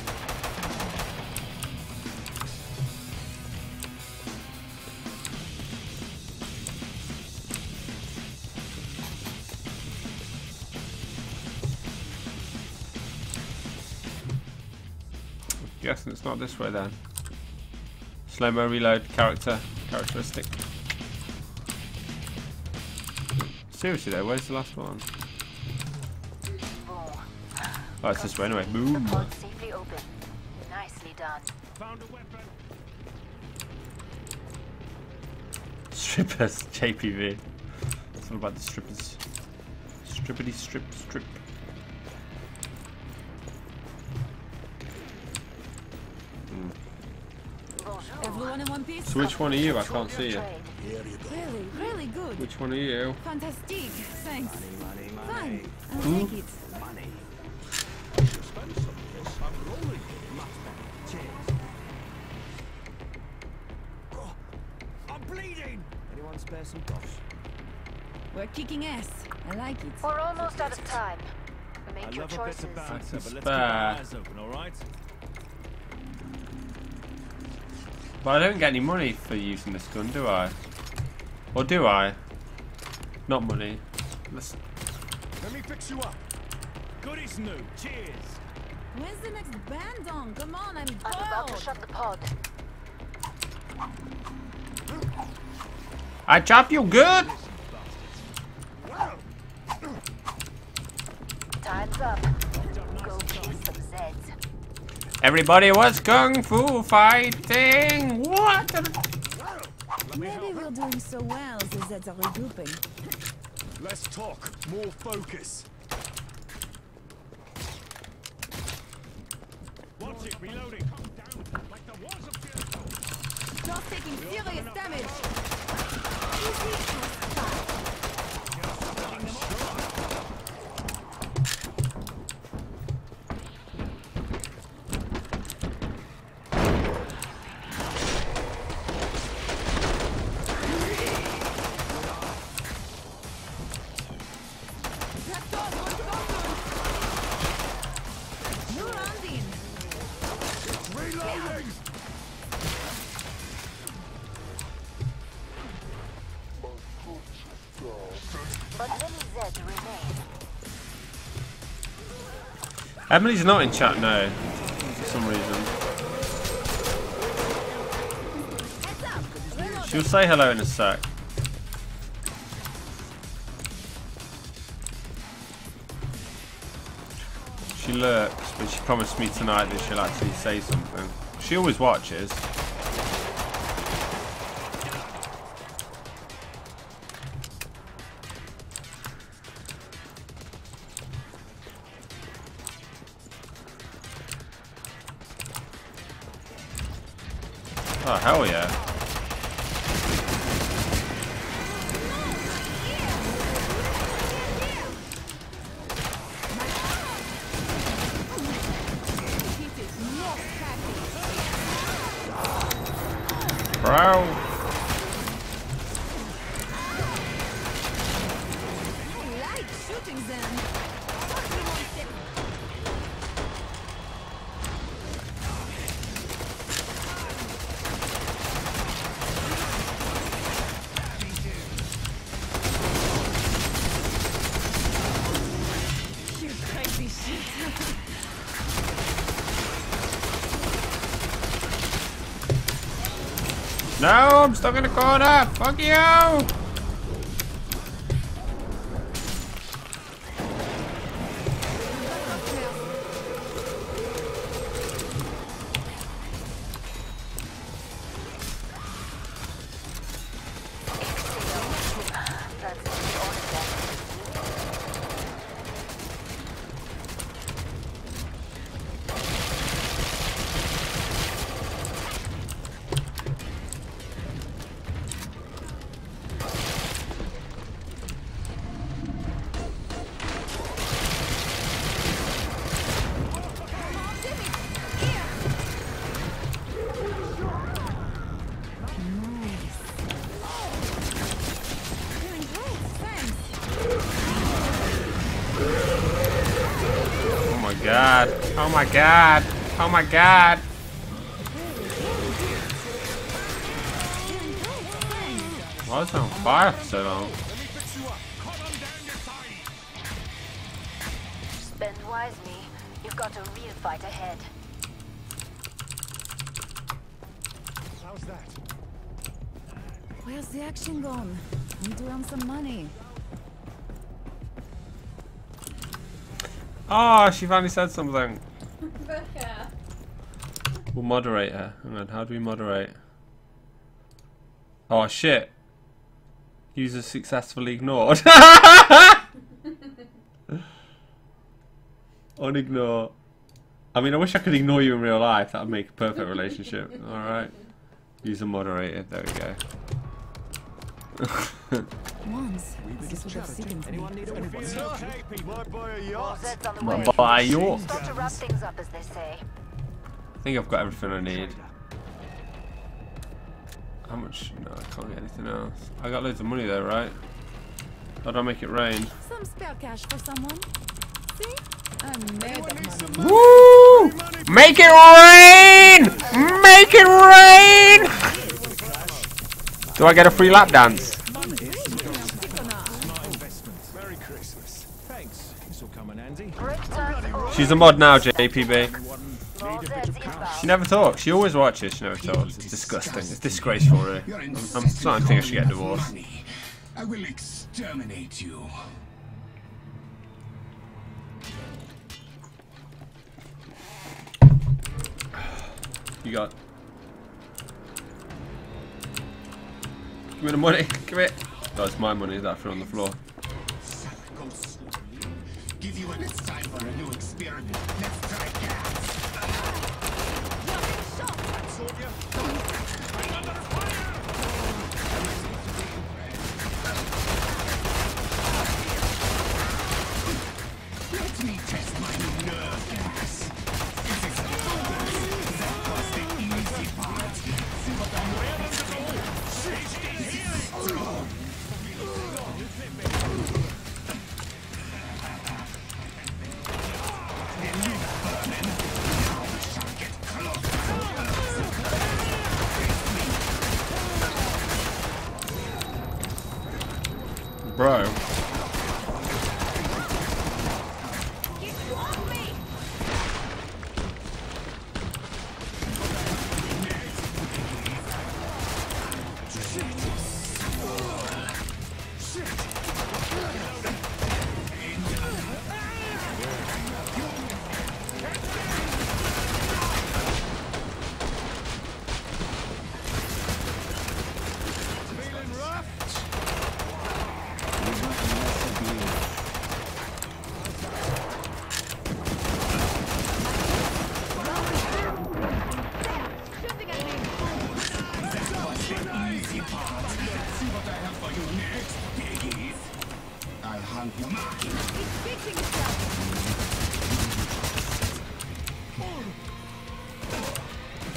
Guessing it's not this way then. Slow-mo reload characteristic. Seriously though, where's the last one? Boom. Oh, it's this way anyway. The Boom. pod safely open. Nicely done. Found a weapon. Strippers, JPV. It's all about the strippers. Strippity strip strip. Bonjour. Everyone in one piece? So which one are you? I Control can't see your you. trade. Really, really good. Which one are you? Fantastic. Thanks. Money, Fine. I Hmm? like it. money. Expense of this, I'm rolling. Much better. Cheers. Oh, I'm bleeding. Anyone spare some dosh? We're kicking ass. I like it. We're almost out of time. Make I your love a bit choices. of banter, That's but a let's keep spare. our eyes open, all right? But I don't get any money for using this gun, do I? Or do I? Not money. Let's... Let me fix you up. Goodies new. Cheers. When's the next band on? Come on, I'm I'm about to bored. shut the pod. I chop you good! Time's up. Go kill some Zeds. Everybody was kung fu fighting! What? Maybe we're doing so well, the Zeds are regrouping. Let's talk. More focus. Watch it. Reloading. Calm down. Like the wars of Jericho. Just taking serious damage. Easy as that. That's all, what's going on? New round in. Reloading. But many Zeds remain. Emily's not in chat now, for some reason. Heads up. Reload. She'll say hello in a sec. She lurks, but she promised me tonight that she'll actually say something. She always watches. Oh, hell yeah. Bro. I like shooting them. You crazy shit. No, I'm stuck in the corner. Fuck you. That's the order then. Oh my god. Oh my god. Oh my god. Why was I on fire for so long? Spend wisely. You've got a real fight ahead. How's that? Where's the action gone? Need to earn some money. Oh, she finally said something. Becca. We'll moderate her. Hang on, how do we moderate? Oh shit. User successfully ignored. Unignore. I mean, I wish I could ignore you in real life. That would make a perfect relationship. Alright. User moderated. There we go. Once, this would have sickened me. Anyone need a refill? Okay, people. Might buy a All yacht. Zed's on the My way. buy your. Start to wrap things up, as they say. I think I've got everything I need. How much? No, I can't get anything else. I got loads of money though, right? How do I make it rain? Some spare cash for someone. See? I'm made of money. Woo! Make it rain! Make it rain! Do I get a free lap dance? My investment. Merry Christmas. Thanks. This will come in handy. Break time's over. She's a mod now, JPB. All Zed's inbound. She never talks. She always watches. She never talks. It's disgusting. It's disgraceful, really. I'm starting to think I should get divorced. I will exterminate you. You got. Give me the money. Give it. Oh, it's my money. That threw on the floor. Go slowly. Give you enough time for a new experiment. Let's try gas. Let me test my new nerve gas. This is that was the easy part. But I'm ready to go. Bro.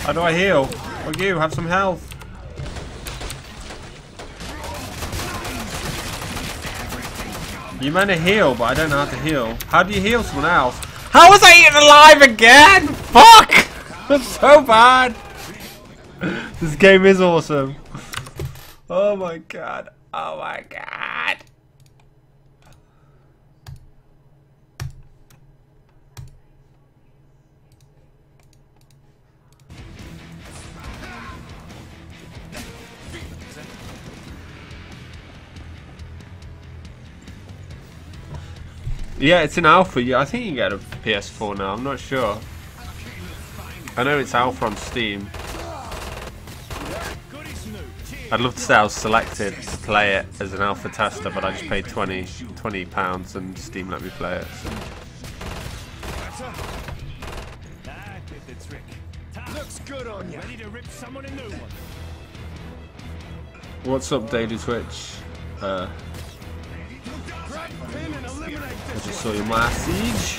How do I heal? Oh, you have some health. You meant to heal, but I don't know how to heal. How do you heal someone else? How was I even alive again? Fuck! That's so bad. This game is awesome. Oh my god. Oh my god. Yeah, it's an alpha. Yeah, I think you can get a PS4 now. I'm not sure. I know it's alpha on Steam. I'd love to say I was selected to play it as an alpha tester, but I just paid £20 and Steam let me play it. So. That did the trick. Looks good on you. Ready to rip someone a new one. What's up, Daily Twitch? I just saw your message.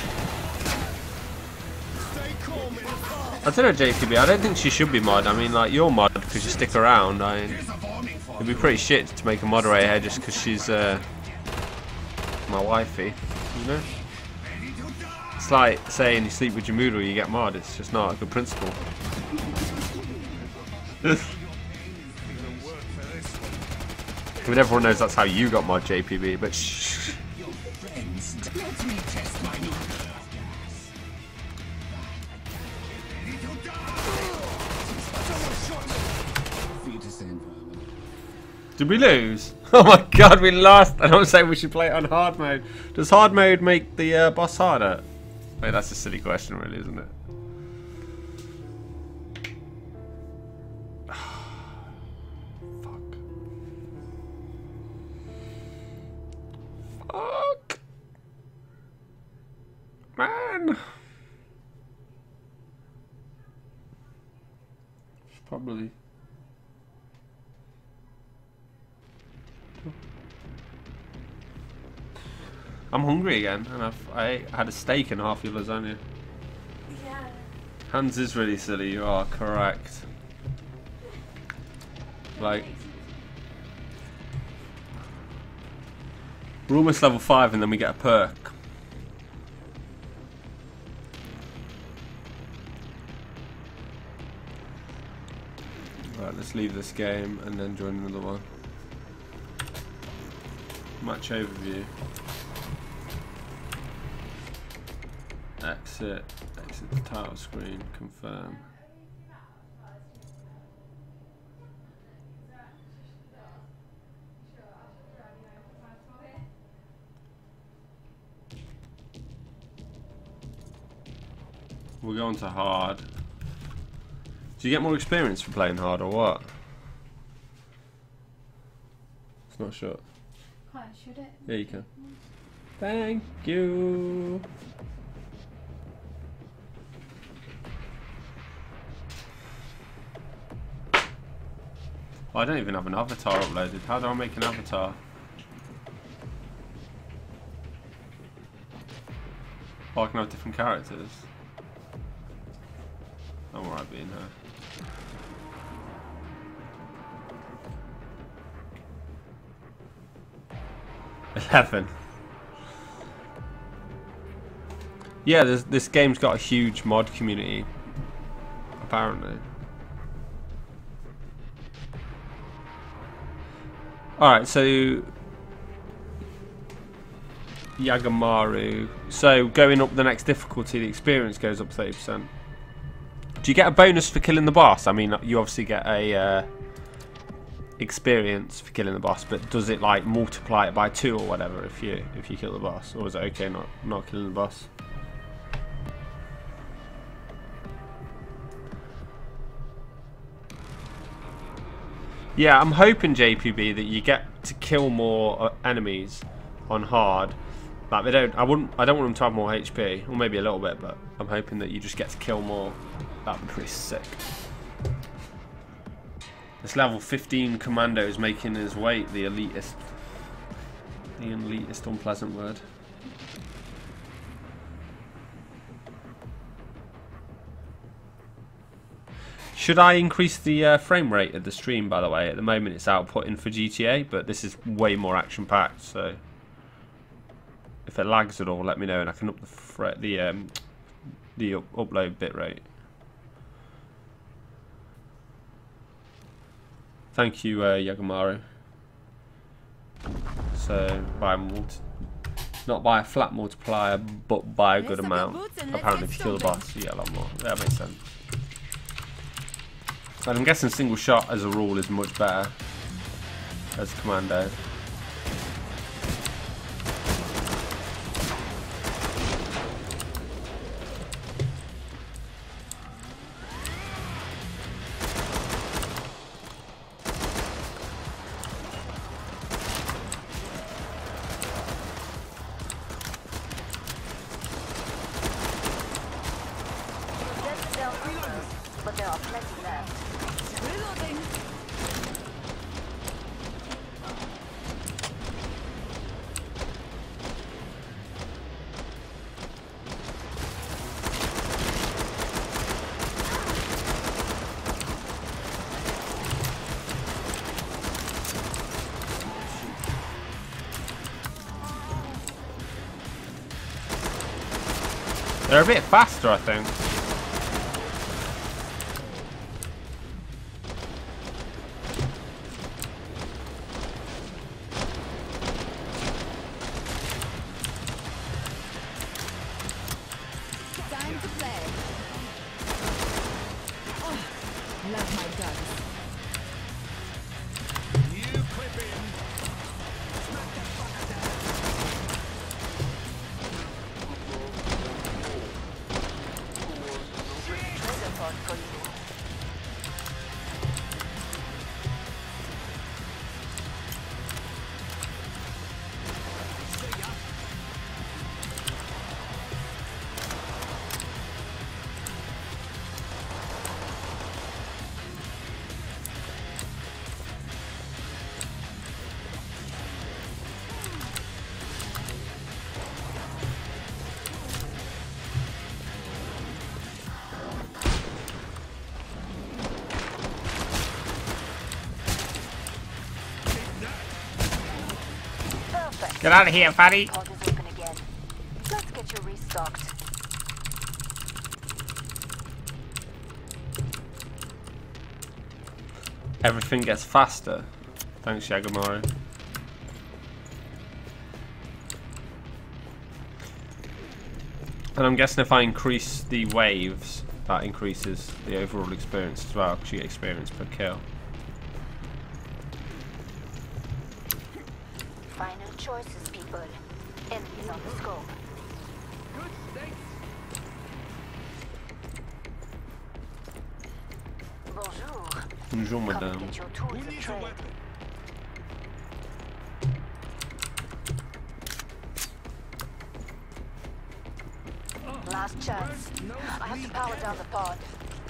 I don't know, JTB. I don't think she should be mod. I mean, like, you're mod because you stick around. It'd be pretty shit to make a moderator here just because she's my wifey. You know? It's like saying you sleep with your moodle, you get mod. It's just not a good principle. I mean, everyone knows that's how you got mod, JPB, but shh. Did we lose? Oh my god, we lost! And I'm saying we should play it on hard mode. Does hard mode make the boss harder? Wait, that's a silly question, really, isn't it? Fuck. Man. Probably. I'm hungry again, and I had a steak and half your lasagna. Yeah. Hans is really silly, you are correct. Like, we're almost level 5 and then we get a perk. Right, let's leave this game and then join another one. Match overview. Exit the title screen, confirm. We'll go on to hard. Do you get more experience for playing hard or what? It's not sure. Hi, should it? Yeah, you can. Thank you. Oh, I don't even have an avatar uploaded. How do I make an avatar? Oh, I can have different characters. I'm alright being her. $11. Yeah, this game's got a huge mod community, apparently. Alright, so Yagamaru. So going up the next difficulty, the experience goes up 30%. Do you get a bonus for killing the boss? I mean, you obviously get a experience for killing the boss, but does it like multiply it by 2 or whatever if you kill the boss, or is it okay not killing the boss? Yeah, I'm hoping, JPB, that you get to kill more enemies on hard. Like I don't want them to have more HP, or maybe a little bit, but I'm hoping that you just get to kill more. That'd be pretty sick. This level 15 commando is making his way, the elitist. The elitist unpleasant word. Should I increase the frame rate of the stream, by the way? At the moment it's outputting for GTA, but this is way more action-packed, so if it lags at all, let me know and I can up the upload bitrate. Thank you, Yagamaru. So, not by a flat multiplier, but by a good amount. Apparently, if you kill the boss, you get a lot more. That makes sense. But I'm guessing single shot, as a rule, is much better as Commando. But there are plenty left. Reloading. They're a bit faster, I think. Time to play. Oh, love my guns. You clip in. Trigger thought for you. Perfect. Get out of here, fatty! Pod is open again. Let's get you restocked. Everything gets faster. Thanks, Yagamaru. And I'm guessing if I increase the waves, that increases the overall experience as well, because you get experience per kill. Final choices, people. Enemies on the scope. Good steaks. Bonjour. Bonjour, Come and madame. get your tools Who of needs a trade. weapon? Last chance. No I have to sleep. power down the pod.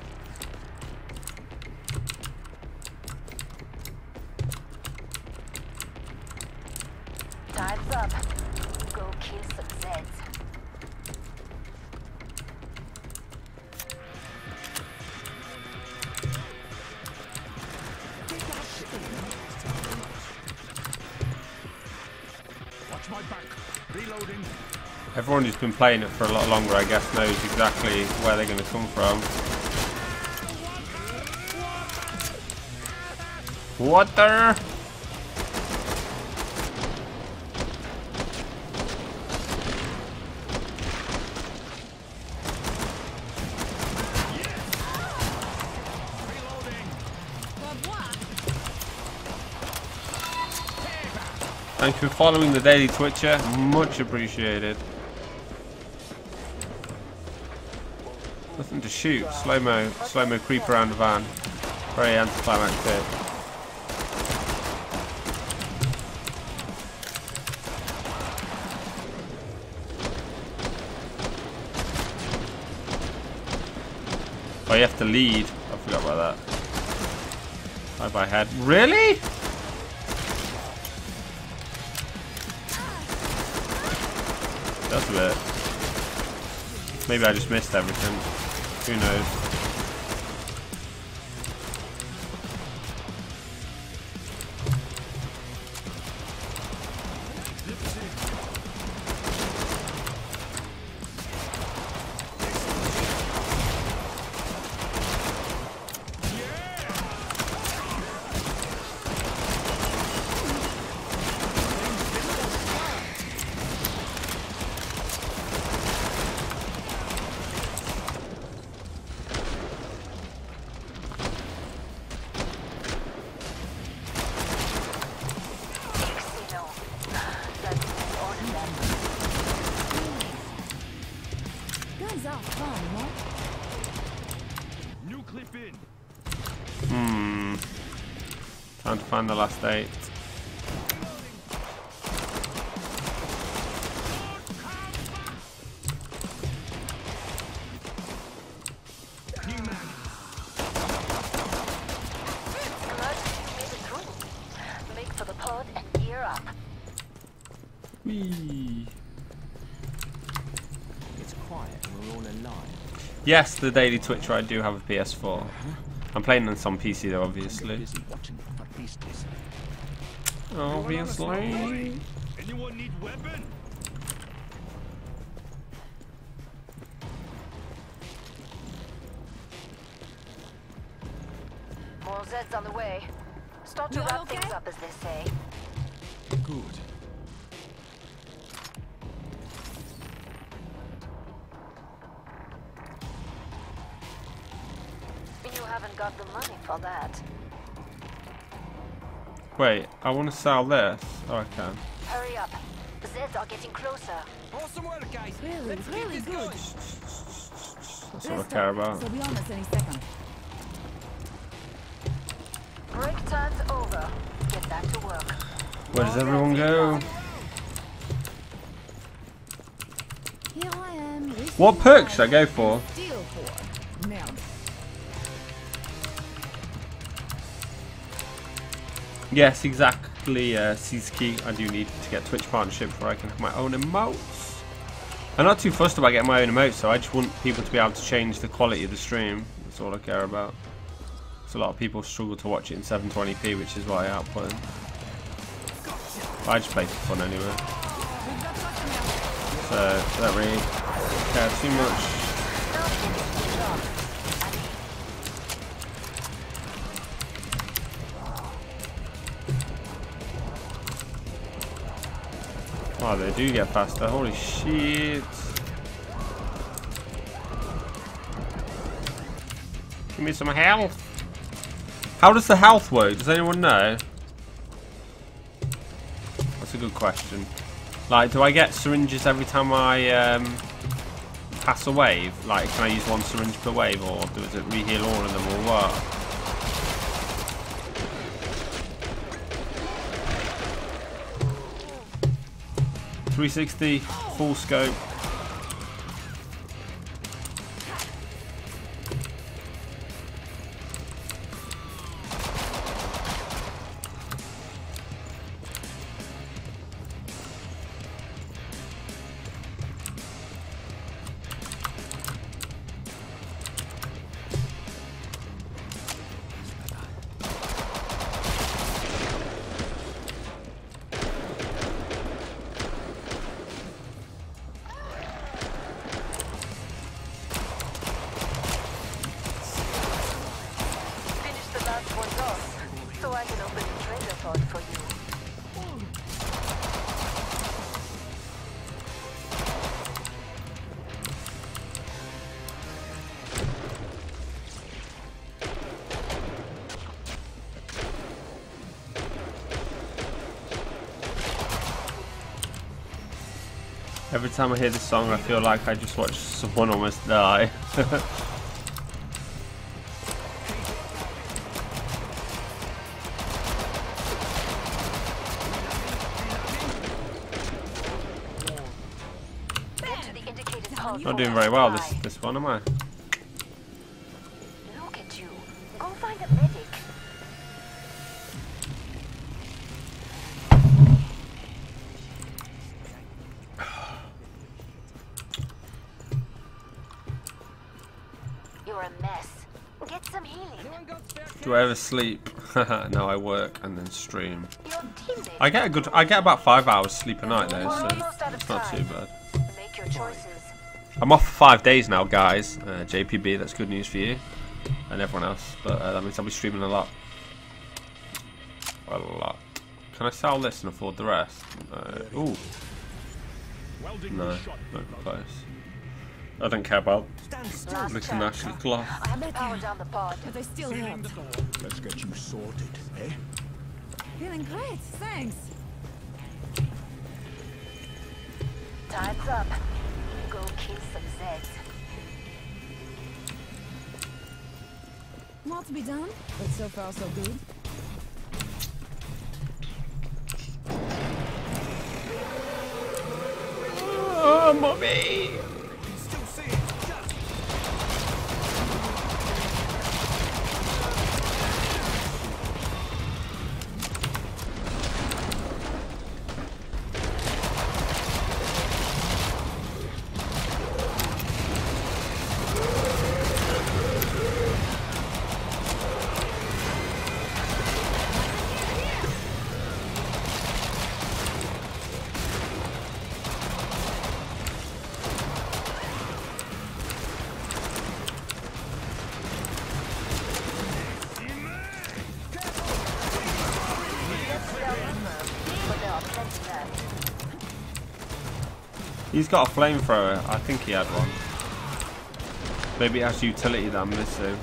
Time's up. Go kill some Zeds. Watch my back. Reloading. Everyone who's been playing it for a lot longer, I guess, knows exactly where they're going to come from. Water! Reloading. Au revoir. Thank you for following the Daily Twitcher. Much appreciated. Nothing to shoot. Slow-mo creep around the van. Very anticlimactic. Oh, you have to lead. I forgot about that. Bye-bye head. Really? That's a bit. Maybe I just missed everything. Who knows? Time to find the last 8. Make for the pod and gear up. Whee. It's quiet and we're all alive. Yes, the daily Twitcher, I do have a PS4. I'm playing this on PC though, obviously. Busy watching for beasties. Obviously. Anyone need weapon? More Zeds on the way. Start to You all wrap okay? things up, as they say. Good. You haven't got the money for that. Wait, I want to sell this. Oh, I can. Hurry up. The Zeds are getting closer. Awesome work, guys. Really, Let's keep really this good. going. That's all I care about. So be on us any second. Break time's over. Get back to work. Where does everyone go? Here I am. What perk should I go for? Steel for. Merde. Yes, exactly, Siski. I do need to get Twitch partnership before I can have my own emotes. I'm not too fussed about getting my own emotes, so I just want people to be able to change the quality of the stream. That's all I care about. So a lot of people struggle to watch it in 720p, which is why I output it. I just play for fun anyway. So I don't really care too much. Oh, they do get faster. Holy shit. Give me some health. How does the health work? Does anyone know? That's a good question. Like, do I get syringes every time I pass a wave? Like, can I use 1 syringe per wave, or does it re-heal all of them, or what? .360 full scope. Finish the last ones off, so I can open the trader pod for you. Every time I hear this song, I feel like I just watched someone almost die. Get to the indicated pod. Not doing very well this one, am I? Look at you. Go find a medic. You're a mess. Get some healing. Do I ever sleep? No, I work and then stream. Your teammate. I get about 5 hours sleep a night though, We're so almost out of it's not too time. bad. Make your choices. I'm off for 5 days now, guys. JPB, that's good news for you and everyone else. But that means I'll be streaming a lot. A lot. Can I sell this and afford the rest? Ooh, no, not close. I don't care about Last looking chance. actually cloth. I have to power down the pod. But I still help. Let's get you sorted, eh? Feeling great, thanks. Time's up. Go kill some Zeds. More to be done, but so far so good. me! Still see it. Just But there are plenty left. He's got a flamethrower. I think he had one. Maybe it has utility that I'm missing.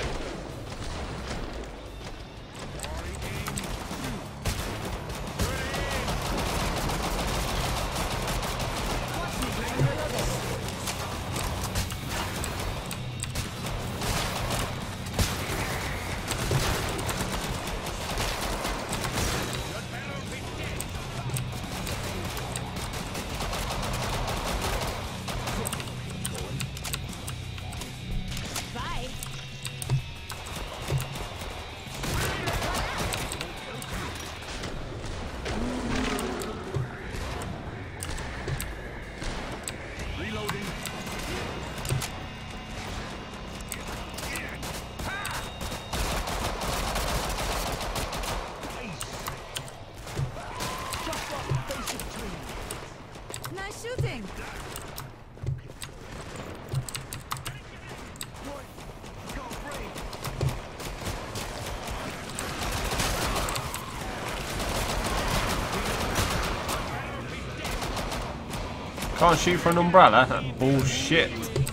Bye. reloading. Nice shooting. Can't shoot for an umbrella? Bullshit.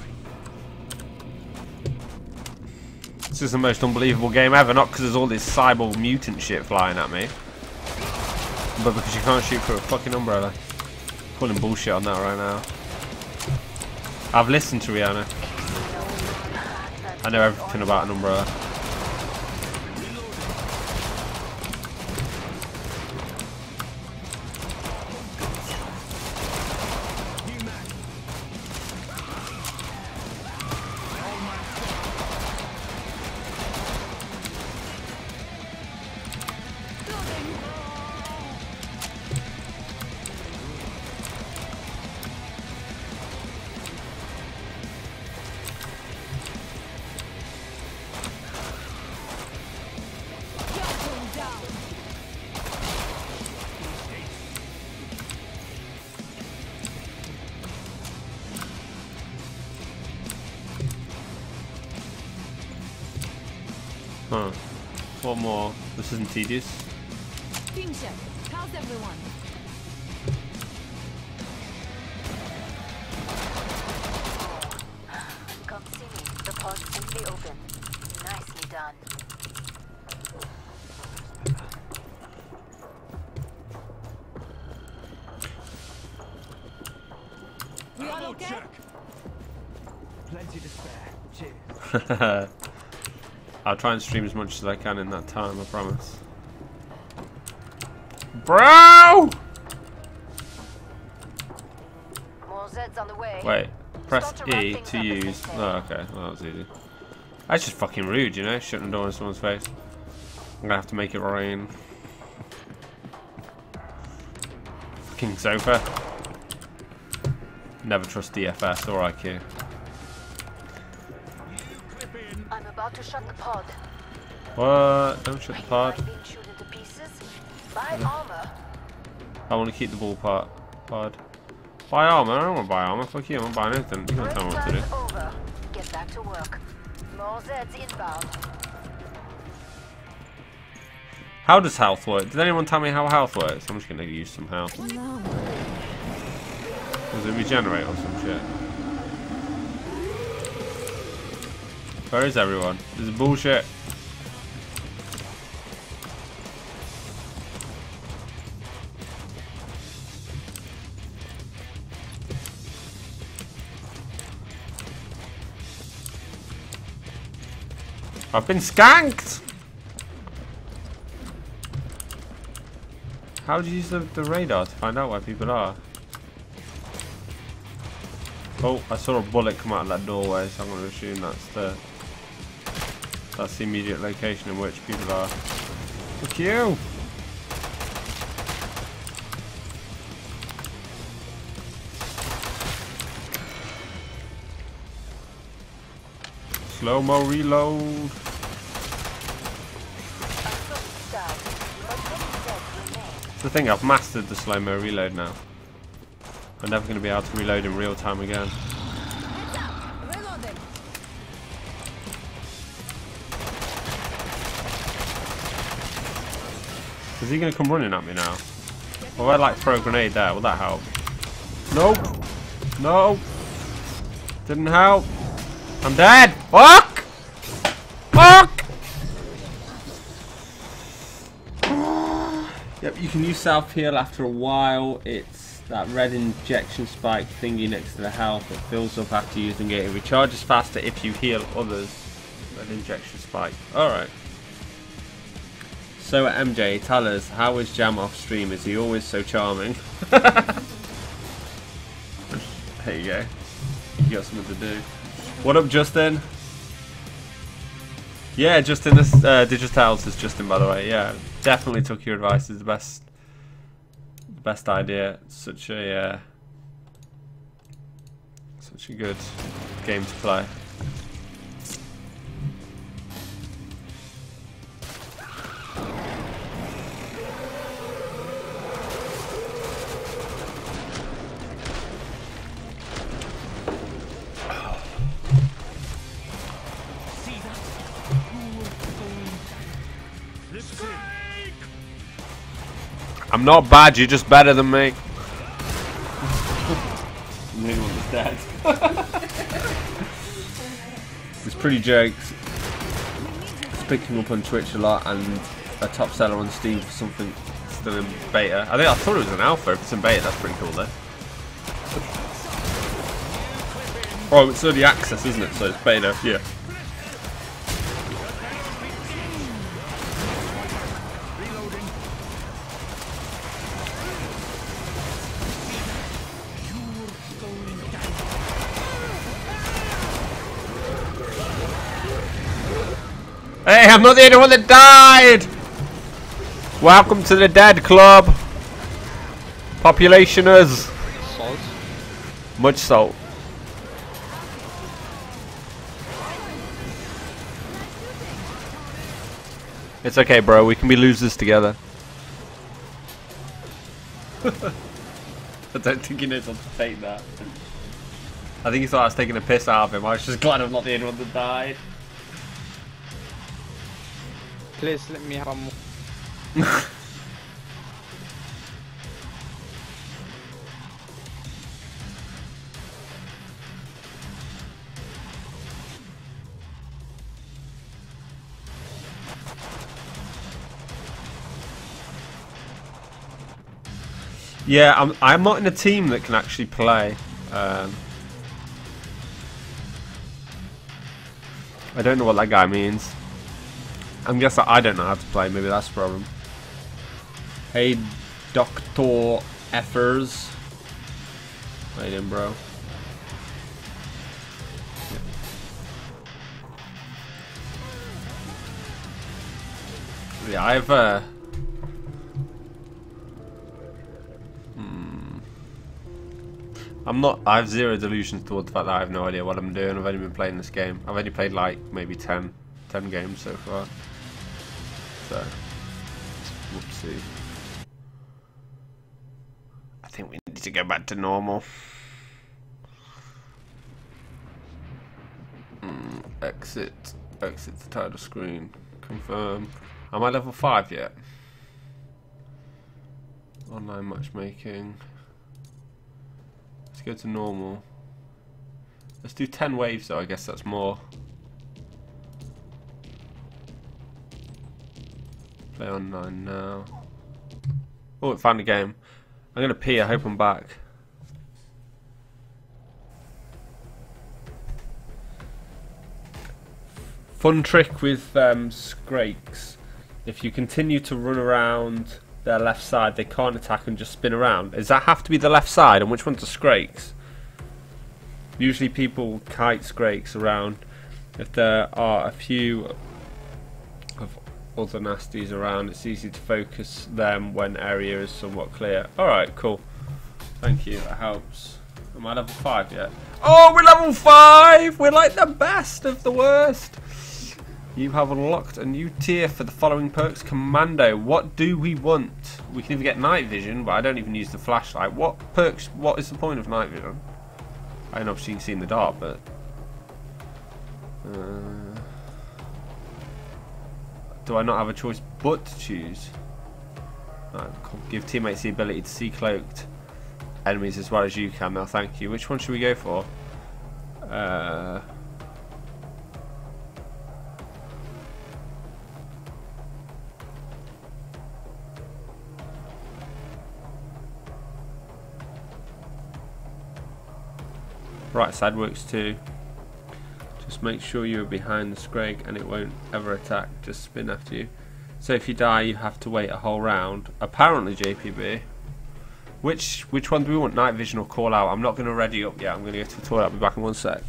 This is the most unbelievable game ever, not because there's all this cyborg mutant shit flying at me, but because you can't shoot for a fucking umbrella. Calling bullshit on that right now. I've listened to Rihanna. I know everything about an umbrella. Huh. What more? This isn't tedious. Team check. How's everyone? Come see me. The pod safely open. Nicely done. We all Ammo okay? check. Plenty to spare. Cheers. I'll try and stream as much as I can in that time, I promise. Bro! More Zeds on the way. Wait, press Start to wrap E things to up, as they use. say. Oh, okay. Well, that was easy. That's just fucking rude, you know? Shutting the door in someone's face. I'm gonna have to make it rain. Fucking sofa. Never trust DFS or IQ. Clip in. I'm about to shut the pod. What? Don't shut the pod. Are you being shooted to pieces? Buy armor. I want to keep the ball pod. Buy armor? I don't want to buy armor. Fuck you, I'm not buying anything. You can't tell me what to do. Time's over. Get back to work. More Zeds inbound. How does health work? Did anyone tell me how health works? I'm just going to use some health. No. Does it regenerate or some shit? Where is everyone? This is bullshit. I've been skanked! How do you use the radar to find out where people are? Oh, I saw a bullet come out of that doorway, so I'm going to assume that's the immediate location in which people are. Fuck you! Slow-mo reload. It's the thing, I've mastered the slow-mo reload now. I'm never going to be able to reload in real time again. Is he going to come running at me now? Or would I like throw a grenade there? Will that help? Nope. No. Didn't help. I'm dead. Fuck! Fuck! Yep, you can use self heal after a while. It's that red injection spike thingy next to the health that fills up after using it. It recharges faster if you heal others. Red injection spike. Alright. So MJ, tell us, how is Jam off stream? Is he always so charming? There you go. You got something to do. What up, Justin? Yeah, Justin, this Digitals is Justin, by the way. Yeah, definitely took your advice. It's the best idea. Such a good game to play. I'm not bad, you're just better than me. Anyone was dead. It's pretty jokes. It's picking up on Twitch a lot and a top seller on Steam for something still in beta. I thought it was an alpha. If it's in beta, that's pretty cool though. Oh, it's early access, isn't it? So it's beta, yeah. Hey, I'm not the only one that died! Welcome to the Dead Club! Populationers! Salt? Much salt. It's okay, bro. We can be losers together. I don't think he knows how to take that. I think he thought I was taking a piss out of him. I was just glad I'm not the only one that died. Please let me have a more. Yeah, I'm not in a team that can actually play. I don't know what that guy means. I guess I don't know how to play. Maybe that's the problem. Hey, Dr. Effers. How you doing, bro? Yeah, I've I have zero delusions towards the fact that I have no idea what I'm doing. I've only been playing this game. I've only played like maybe 10 games so far. So, whoopsie. I think we need to go back to normal. Exit the title screen. Confirm. Am I level 5 yet? Online matchmaking. Let's go to normal. Let's do 10 waves though, I guess that's more. Play online now. Oh, it found a game. I'm gonna pee, I hope I'm back. Fun trick with Skrakes. If you continue to run around their left side, they can't attack and just spin around. Does that have to be the left side? And which one's the Skrakes? Usually people kite scrakes around if there are a few of other nasties around. It's easy to focus them when area is somewhat clear. Alright, cool. Thank you, that helps. Am I level 5 yet? Oh, we're level 5! We're like the best of the worst. You have unlocked a new tier for the following perks. Commando. What do we want? We can even get night vision, but I don't even use the flashlight. What perks? What is the point of night vision? I don't know if you can see in the dark, but do I not have a choice but to choose? No, give teammates the ability to see cloaked enemies as well as you can. Now, thank you. Which one should we go for? Right side works too. Just make sure you're behind the scrag and it won't ever attack, just spin after you. So if you die you have to wait a whole round. Apparently, JPB. Which one do we want? Night vision or call out? I'm not going to ready up yet. I'm going to go to the toilet. I'll be back in 1 sec.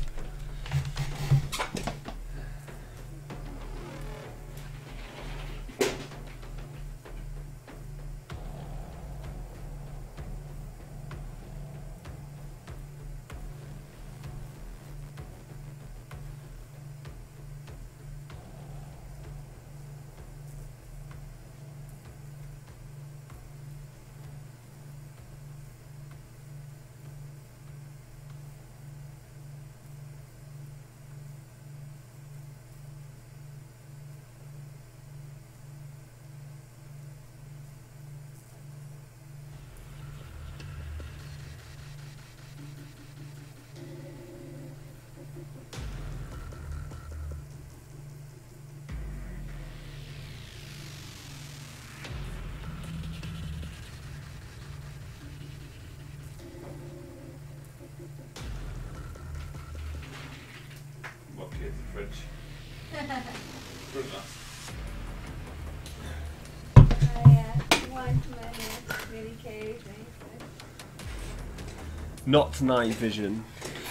Not night vision.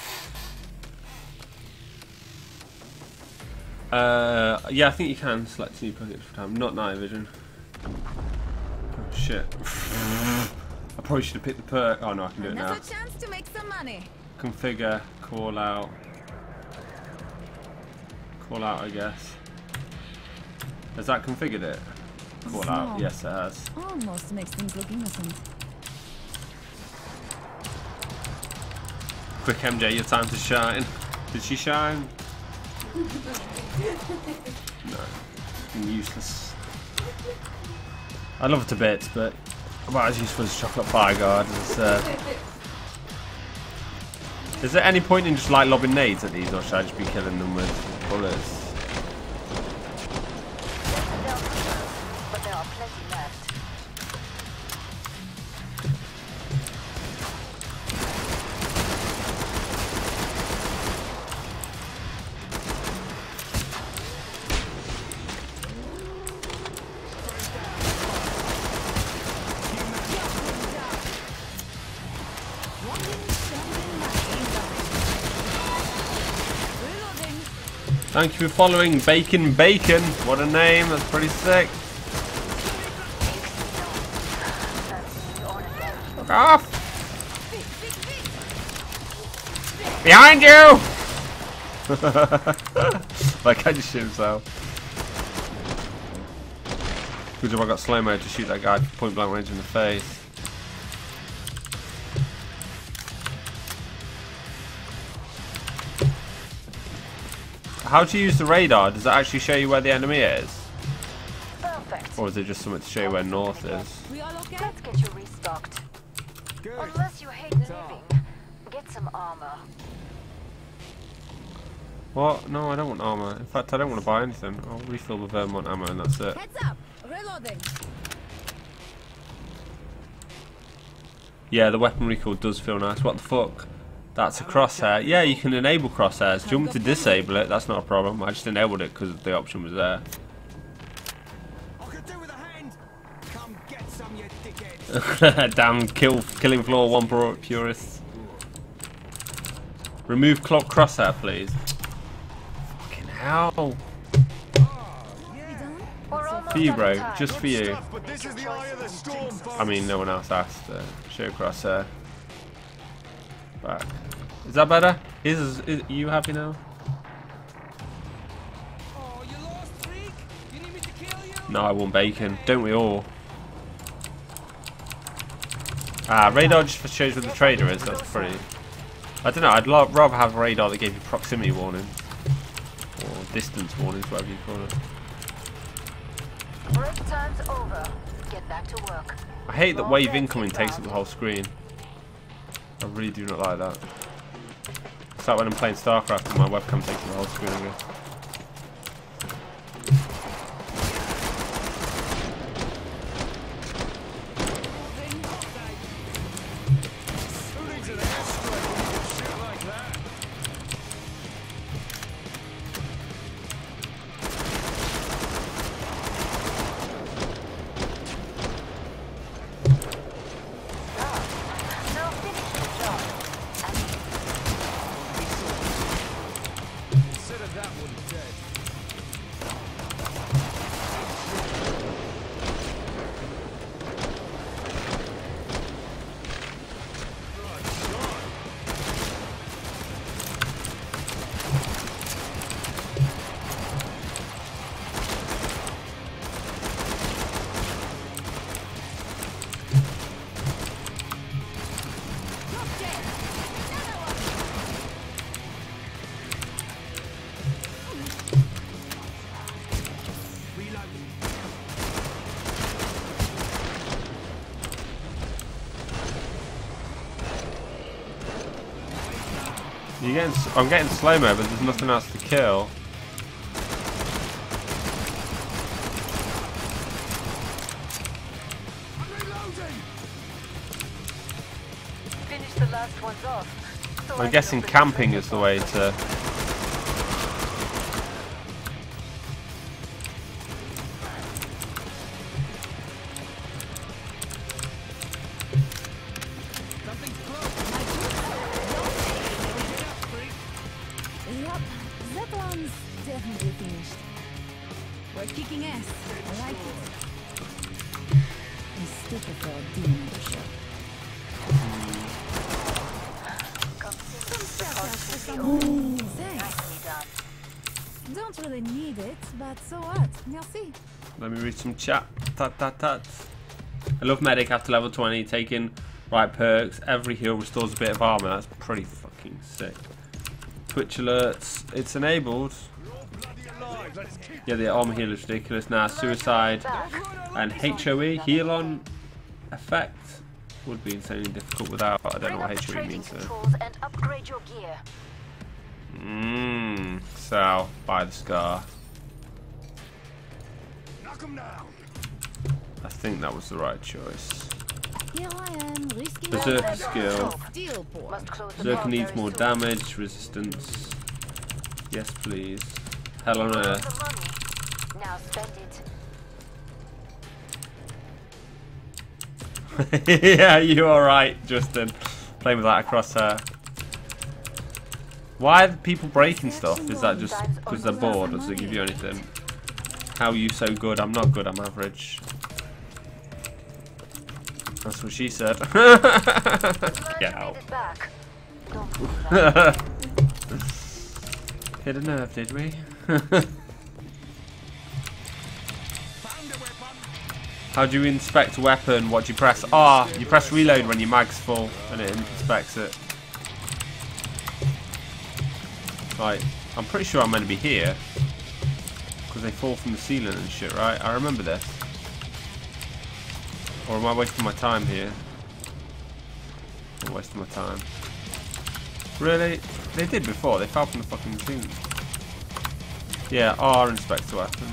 Yeah, I think you can select new pockets for time. Not night vision. Oh shit. I probably should have picked the perk. Oh no, I can do it now. Another chance to make some money. Configure, call out. Call out, I guess. Has that configured it? Call out. Yes, it has. Almost makes things look innocent. Quick MJ, your time to shine. Did she shine? No. Useless. I love it to bits, but about as useful as chocolate pie guard. Is there any point in just like lobbing nades at these, or should I just be killing them with bullets? But there are plenty left. Thank you for following Bacon Bacon. What a name, that's pretty sick. Fuck off! Behind you! Like I just shoot himself. Good job I got slow-mo to shoot that guy point blank range in the face. How do you use the radar? Does it actually show you where the enemy is? Perfect. Or is it just something to show you where north is? We all okay? Let's get you restocked. Good. Unless you hate living, get some armor. What? No, I don't want armor. In fact, I don't want to buy anything. I'll refill the Vermont ammo and that's it. Heads up! Reloading! Yeah, the weapon recall does feel nice. What the fuck? That's a crosshair. Yeah, you can enable crosshairs. Do you want me to disable it? That's not a problem. I just enabled it because the option was there. I could do with a hand. Come get some, you dickhead. Damn, killing floor one purists. Remove clock crosshair, please. Fucking hell. We're almost For you, out bro. of time. Just for you. But this is the eye of the storm, folks. I mean, no one else asked. Show crosshair. Back. Is that better? Is you happy now? Oh, you lost, freak? You need me to kill you? No, I want bacon. Don't we all? Ah, radar just shows where the trader is. That's pretty. I don't know. I'd rather have radar that gave you proximity warning or distance warnings, whatever you call it. Break time's over. Get back to work. I hate that wave incoming takes up the whole screen. I really do not like that. It's like when I'm playing StarCraft and my webcam takes up the whole screen, I guess. Who needs an airstrike when you can shoot like that? Now finish the job. Consider that one dead. I'm getting slow-mo, but there's nothing else to kill. Finish the last ones off. So I I'm can guessing open the camping second is the one. way to. Something's close. Yup, that one's definitely finished. We're kicking ass. I like it. I still prefer being in the show. Thanks. Nicely done. Don't really need it, but so what? Merci. Let me read some chat. Tat tat tat. I love medic after level 20, taking right perks. Every heal restores a bit of armor. That's pretty fucking sick. Twitch alerts. It's enabled. Yeah, the armor heal is ridiculous. Now, suicide and HOE heal on effect would be insanely difficult without. I don't know Bring what up the HOE trading means. So. controls and upgrade your gear. So buy the scar. Knock 'em down. I think that was the right choice. Here I am, risking Berserk my skill. steel port. Must close the Berserk door needs very more soon. damage, resistance. Yes, please. Hell on Here's earth. the money. Now spend it. Yeah, you are right, Justin. Playing with that across her. Why are people breaking stuff? Is that just because they're bored? Does it give you anything? How are you so good? I'm not good, I'm average. That's what she said. Glad Get you out. made it back. Don't do that. Hit a nerve, did we? Found a weapon. How do you inspect a weapon? What do you press? Ah, you press reload when your mag's full and it inspects it. Like, I'm pretty sure I'm meant to be here. Because they fall from the ceiling and shit, right? I remember this. Or am I wasting my time here? I'm wasting my time. Really? They did before. They fell from the fucking ceiling. Yeah, R inspects the weapon.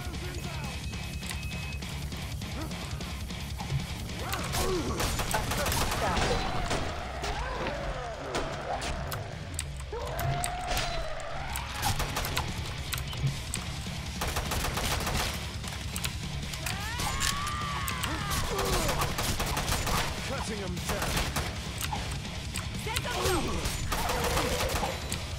Cutting 'em down.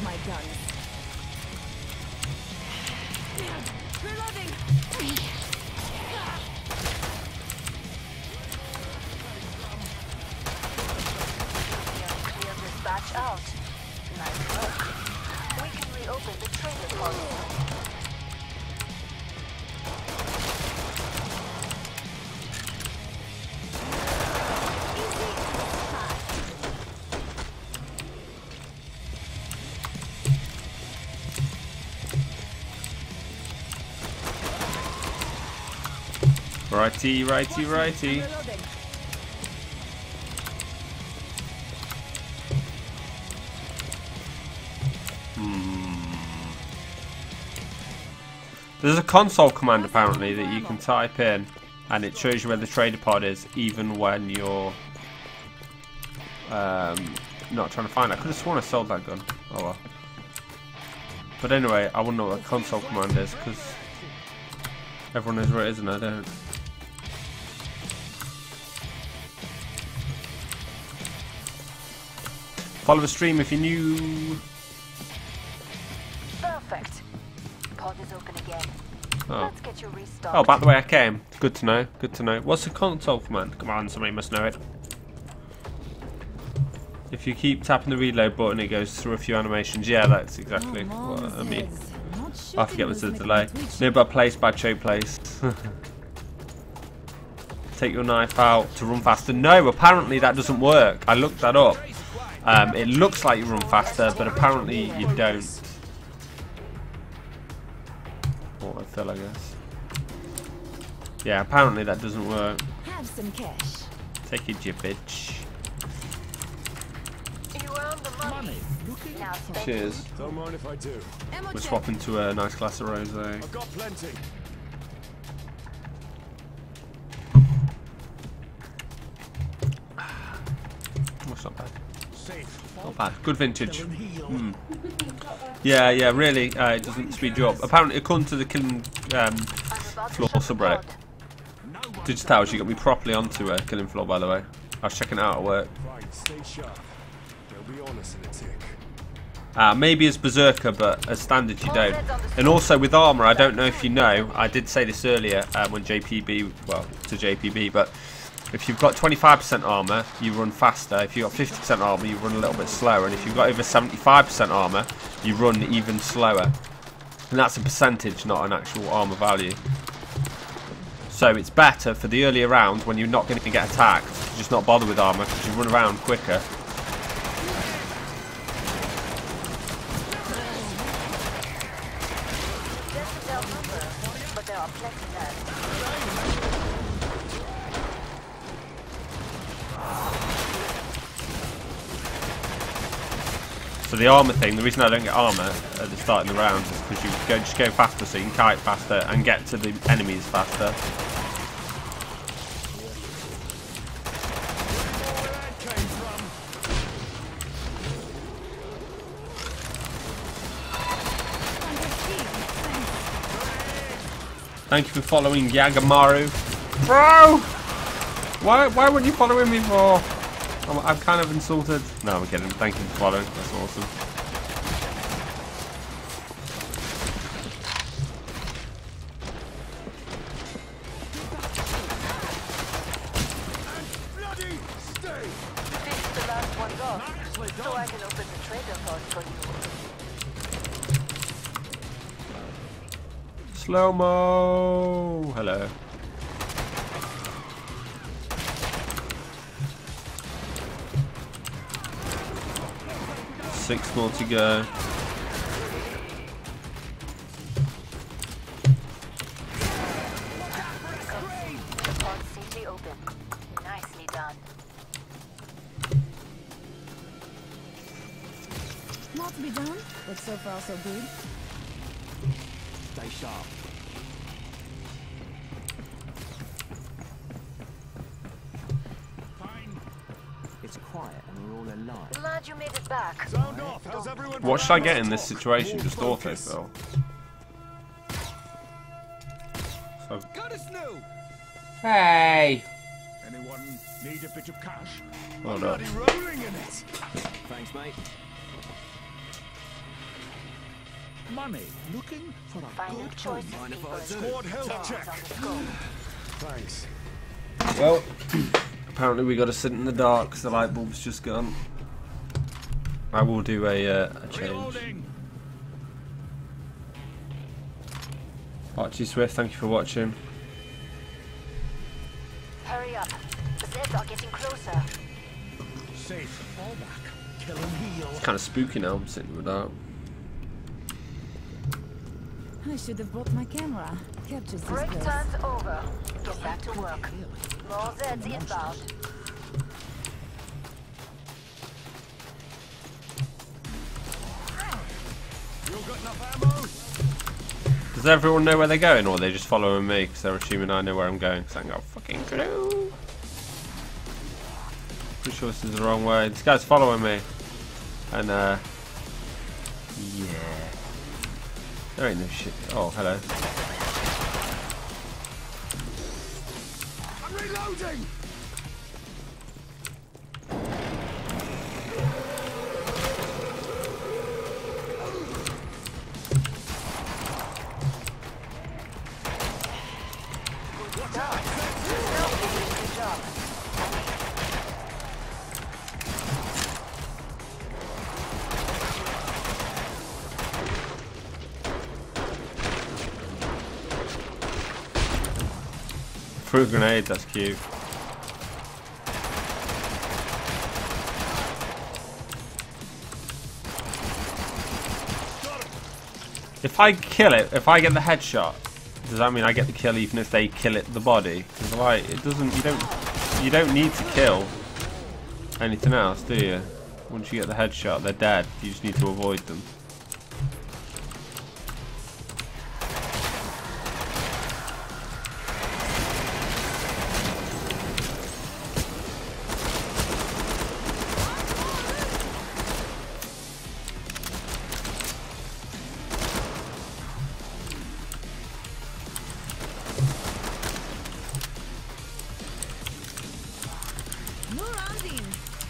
my guns. Reloading. Clear this batch out. Nice work. We can reopen the trader pod. Righty, righty, righty. Reloading. There's a console command apparently that you can type in, and it shows you where the trader pod is, even when you're not trying to find it. I could have sworn I sold that gun. Oh well. But anyway, I wouldn't know what a console command is because everyone knows where it is, and I don't. Follow the stream if you're new. Perfect. Pod is open again. Oh. Let's get you restocked. Oh, back the way I came. Good to know. Good to know. What's the console command? Come on, somebody must know it. If you keep tapping the reload button, it goes through a few animations. Yeah, that's exactly what I mean. I forget what's the delay. Nearby place, bad choke place. Take your knife out to run faster. No, apparently that doesn't work. I looked that up. It looks like you run faster, but apparently you don't. What I feel, I guess. Yeah, apparently that doesn't work. Have some cash. Take it, you bitch. You earned the money. Now spend it. Cheers. Don't mind if I do. Ammo We're check. swapping to a nice glass of rosé. I've got plenty. That's not bad. Safe. Not bad. Good vintage. Yeah, yeah, really. It doesn't speed you up. Apparently, according to the Killing I'm about Floor to shut the subreddit. pod. Digitals, you got me properly onto Killing Floor, by the way. I was checking it out at work. Right, stay sharp. They'll be on us in a tick. Maybe as Berserker, but as standard you don't. And also with armor, I don't know if you know, I did say this earlier when JPB, well, to JPB, but if you've got 25% armor, you run faster. If you've got 50% armor, you run a little bit slower. And if you've got over 75% armor, you run even slower. And that's a percentage, not an actual armor value. So it's better for the earlier rounds when you're not going to get attacked, to just not bother with armor because you run around quicker. Just a down number, but there are plenty left. So the armor thing, the reason I don't get armor at the start of the rounds is because you just go faster, so you can kite faster and get to the enemies faster. Where that came from. Thank you for following Yagamaru. Bro! Why weren't you following me for? I'm kind of insulted. No, I'm kidding. Thank you for following. That's awesome. Bloody stay. This is the last one off, so I can open the trader pod for you. Slow-mo! Hello. Six more to go. The pod safely open. Nicely done. More to be done, but so far so good. Stay sharp. Fine. It's quiet and we're all alive. Glad you made it back. Sound off. How's everyone? What should I get in this situation? Just autofill. So, Got us new. hey! Anyone need a bit of cash? Hold I'm up. bloody rolling in it. Thanks, mate. Money. Looking for a Final good choice, home. people. Squad health Hands check. on the scope. Thanks. Well, apparently we got to sit in the dark because the light bulb's just gone. I will do a change. Reloading. Archie Swift, thank you for watching. Hurry up. The Zeds are getting closer. Safe. Fall back. Kill and heal. It's kind of spooky now. I'm sitting in the dark. I should have brought my camera. Captures this Break place. time's over. Get back to work. More Zeds inbound. You got enough ammo? Does everyone know where they're going, or are they just following me because they're assuming I know where I'm going? Because I ain't got a fucking clue. Pretty sure this is the wrong way. This guy's following me, and yeah, there ain't no shit. Oh, hello. I'm reloading. Good job. Fruit grenade, that's cute. If I kill it, if I get the headshot, does that mean I get the kill even if they kill it the body? Because like it doesn't, you don't need to kill anything else, do you? Once you get the headshot, they're dead. You just need to avoid them. No rounding.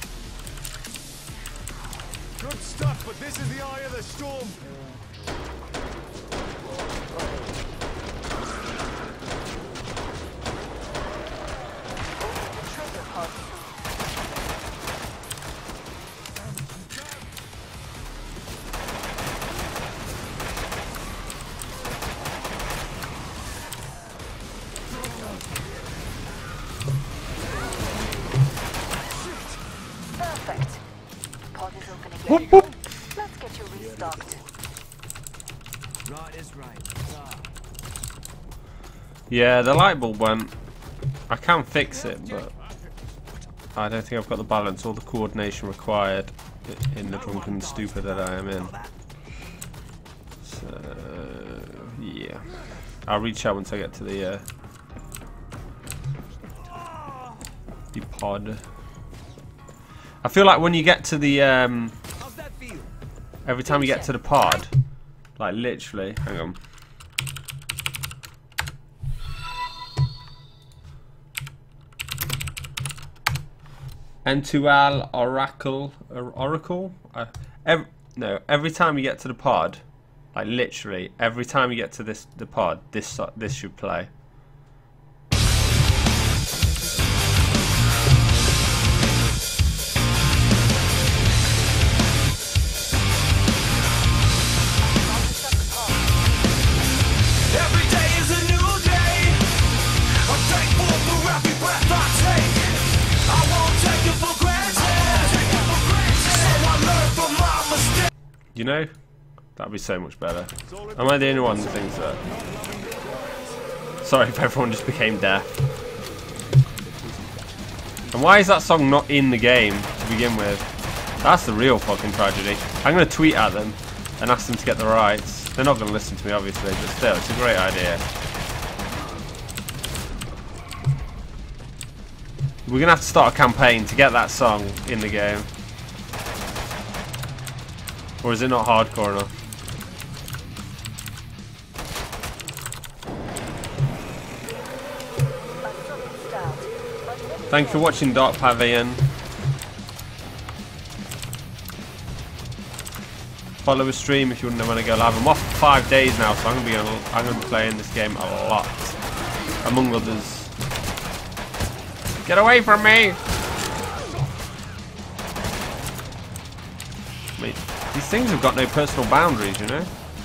Good stuff, but this is the eye of the storm. Trigger pod. Perfect. Pod is open again. Let's get you restocked. Right is right. Yeah, the light bulb went. I can fix it, but I don't think I've got the balance or the coordination required in the drunken stupor that I am in. So yeah, I'll reach out once I get to the pod. I feel like when you get to the How's that feel? every time you get to the pod, like literally, hang on. Entual Oracle. Every time you get to the pod, like literally, every time you get to the pod, this should play. Every day is a new day. I'm thankful for every breath I take. I won't take it for granted. So I learn from my mistakes. You know, that'd be so much better. Am I the only one that thinks that? Sorry if everyone just became deaf. And why is that song not in the game to begin with? That's the real fucking tragedy. I'm going to tweet at them and ask them to get the rights. They're not going to listen to me, obviously, but still, it's a great idea. We're going to have to start a campaign to get that song in the game. Or is it not hardcore enough? Thank you for watching Dark Pavilion. follow a stream if you wouldn't want to go live. I'm off for 5 days now, so I'm gonna be playing this game a lot, among others. Get away from me! Mate, these things have got no personal boundaries, you know.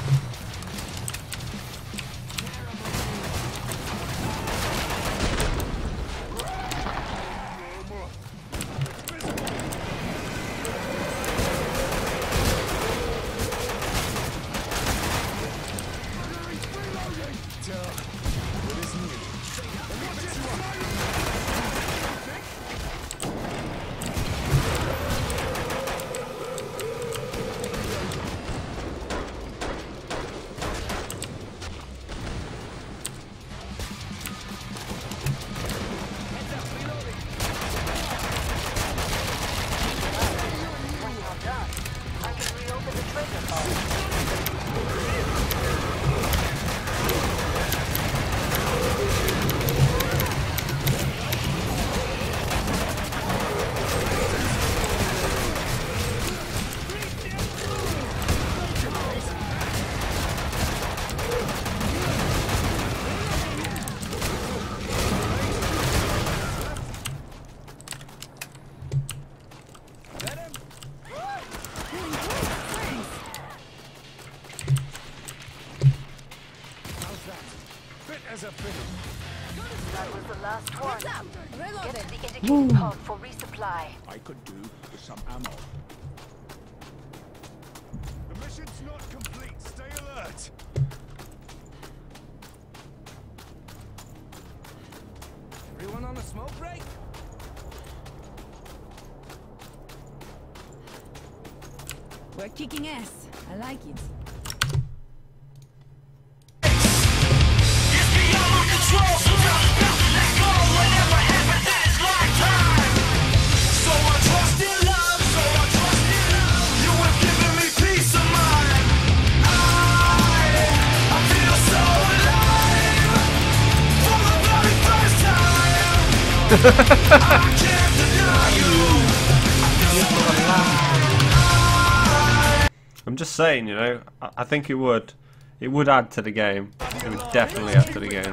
That was the last one. Get to the indicated pod for resupply. I could do with some ammo. The mission's not complete. Stay alert. Everyone on a smoke break? We're kicking ass. I like it. I'm just saying, you know, I think it would add to the game. It would definitely add to the game.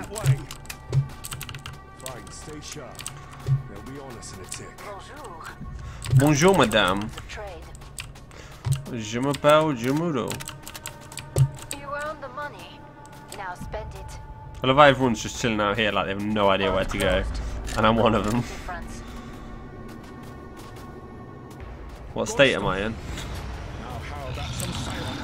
Fine, stay sharp. They'll be on us in a tick. Bonjour, madame. Trade. Je m'appelle Jumuro. You earned the money. Now spend it. I love how everyone's just chilling out here like they have no idea where to go. And I'm one of them. Difference. What state am I in? Now how about some silence?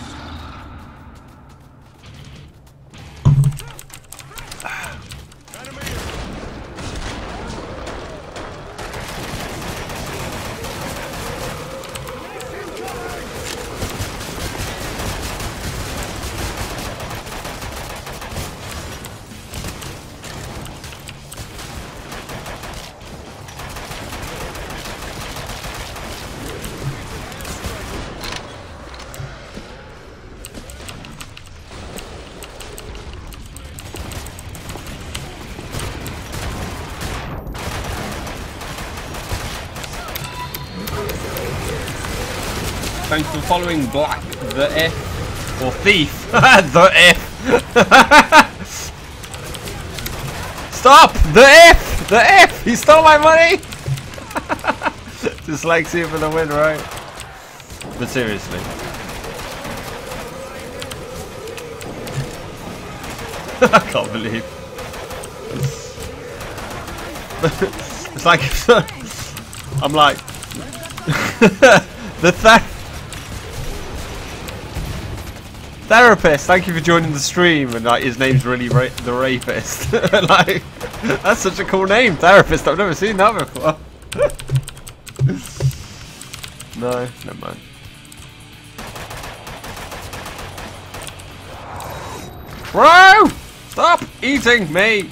Thanks for following Black the F or Thief the F. Stop the F, the F. He stole my money. Dyslexia for the win, right? But seriously, I can't believe it's like I'm like the therapist, thank you for joining the stream, and like his name's really the rapist. Like, that's such a cool name, therapist. I've never seen that before. No, never mind. Bro! Stop eating me!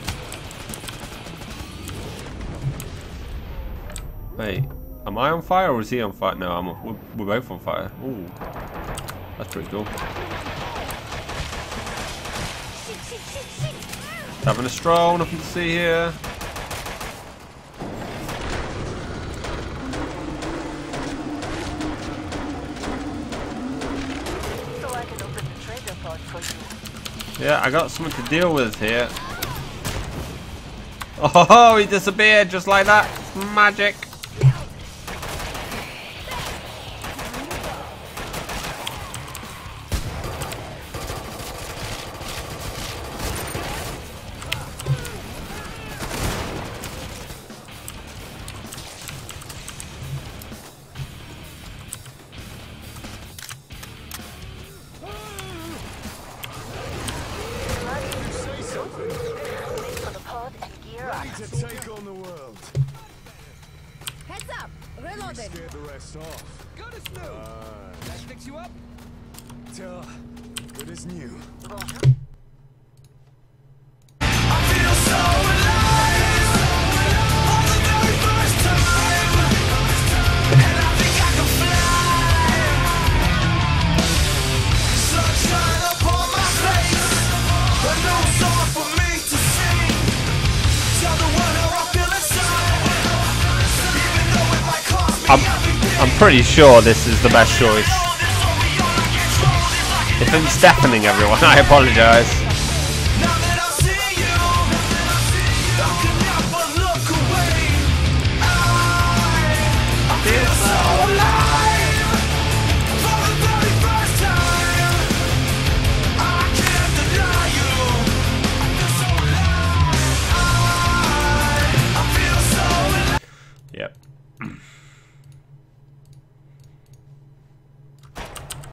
Wait, am I on fire or is he on fire? No, we're both on fire. Ooh, that's pretty cool. Having a stroll, nothing to see here. for you. Yeah, I got something to deal with here. Oh, he disappeared just like that. Magic. For the pod and gear up. To take on the world. Heads up! Reloaded! Scared the rest off. Good as new. That fix you up? Good as new. I feel so alive for the very first time, and I think I can fly. Sunshine upon my face, a new song for me to sing. Tell the world how I feel inside, even though it might cost me everything. I'm pretty sure this is the best choice. If I'm deafening everyone, I apologise.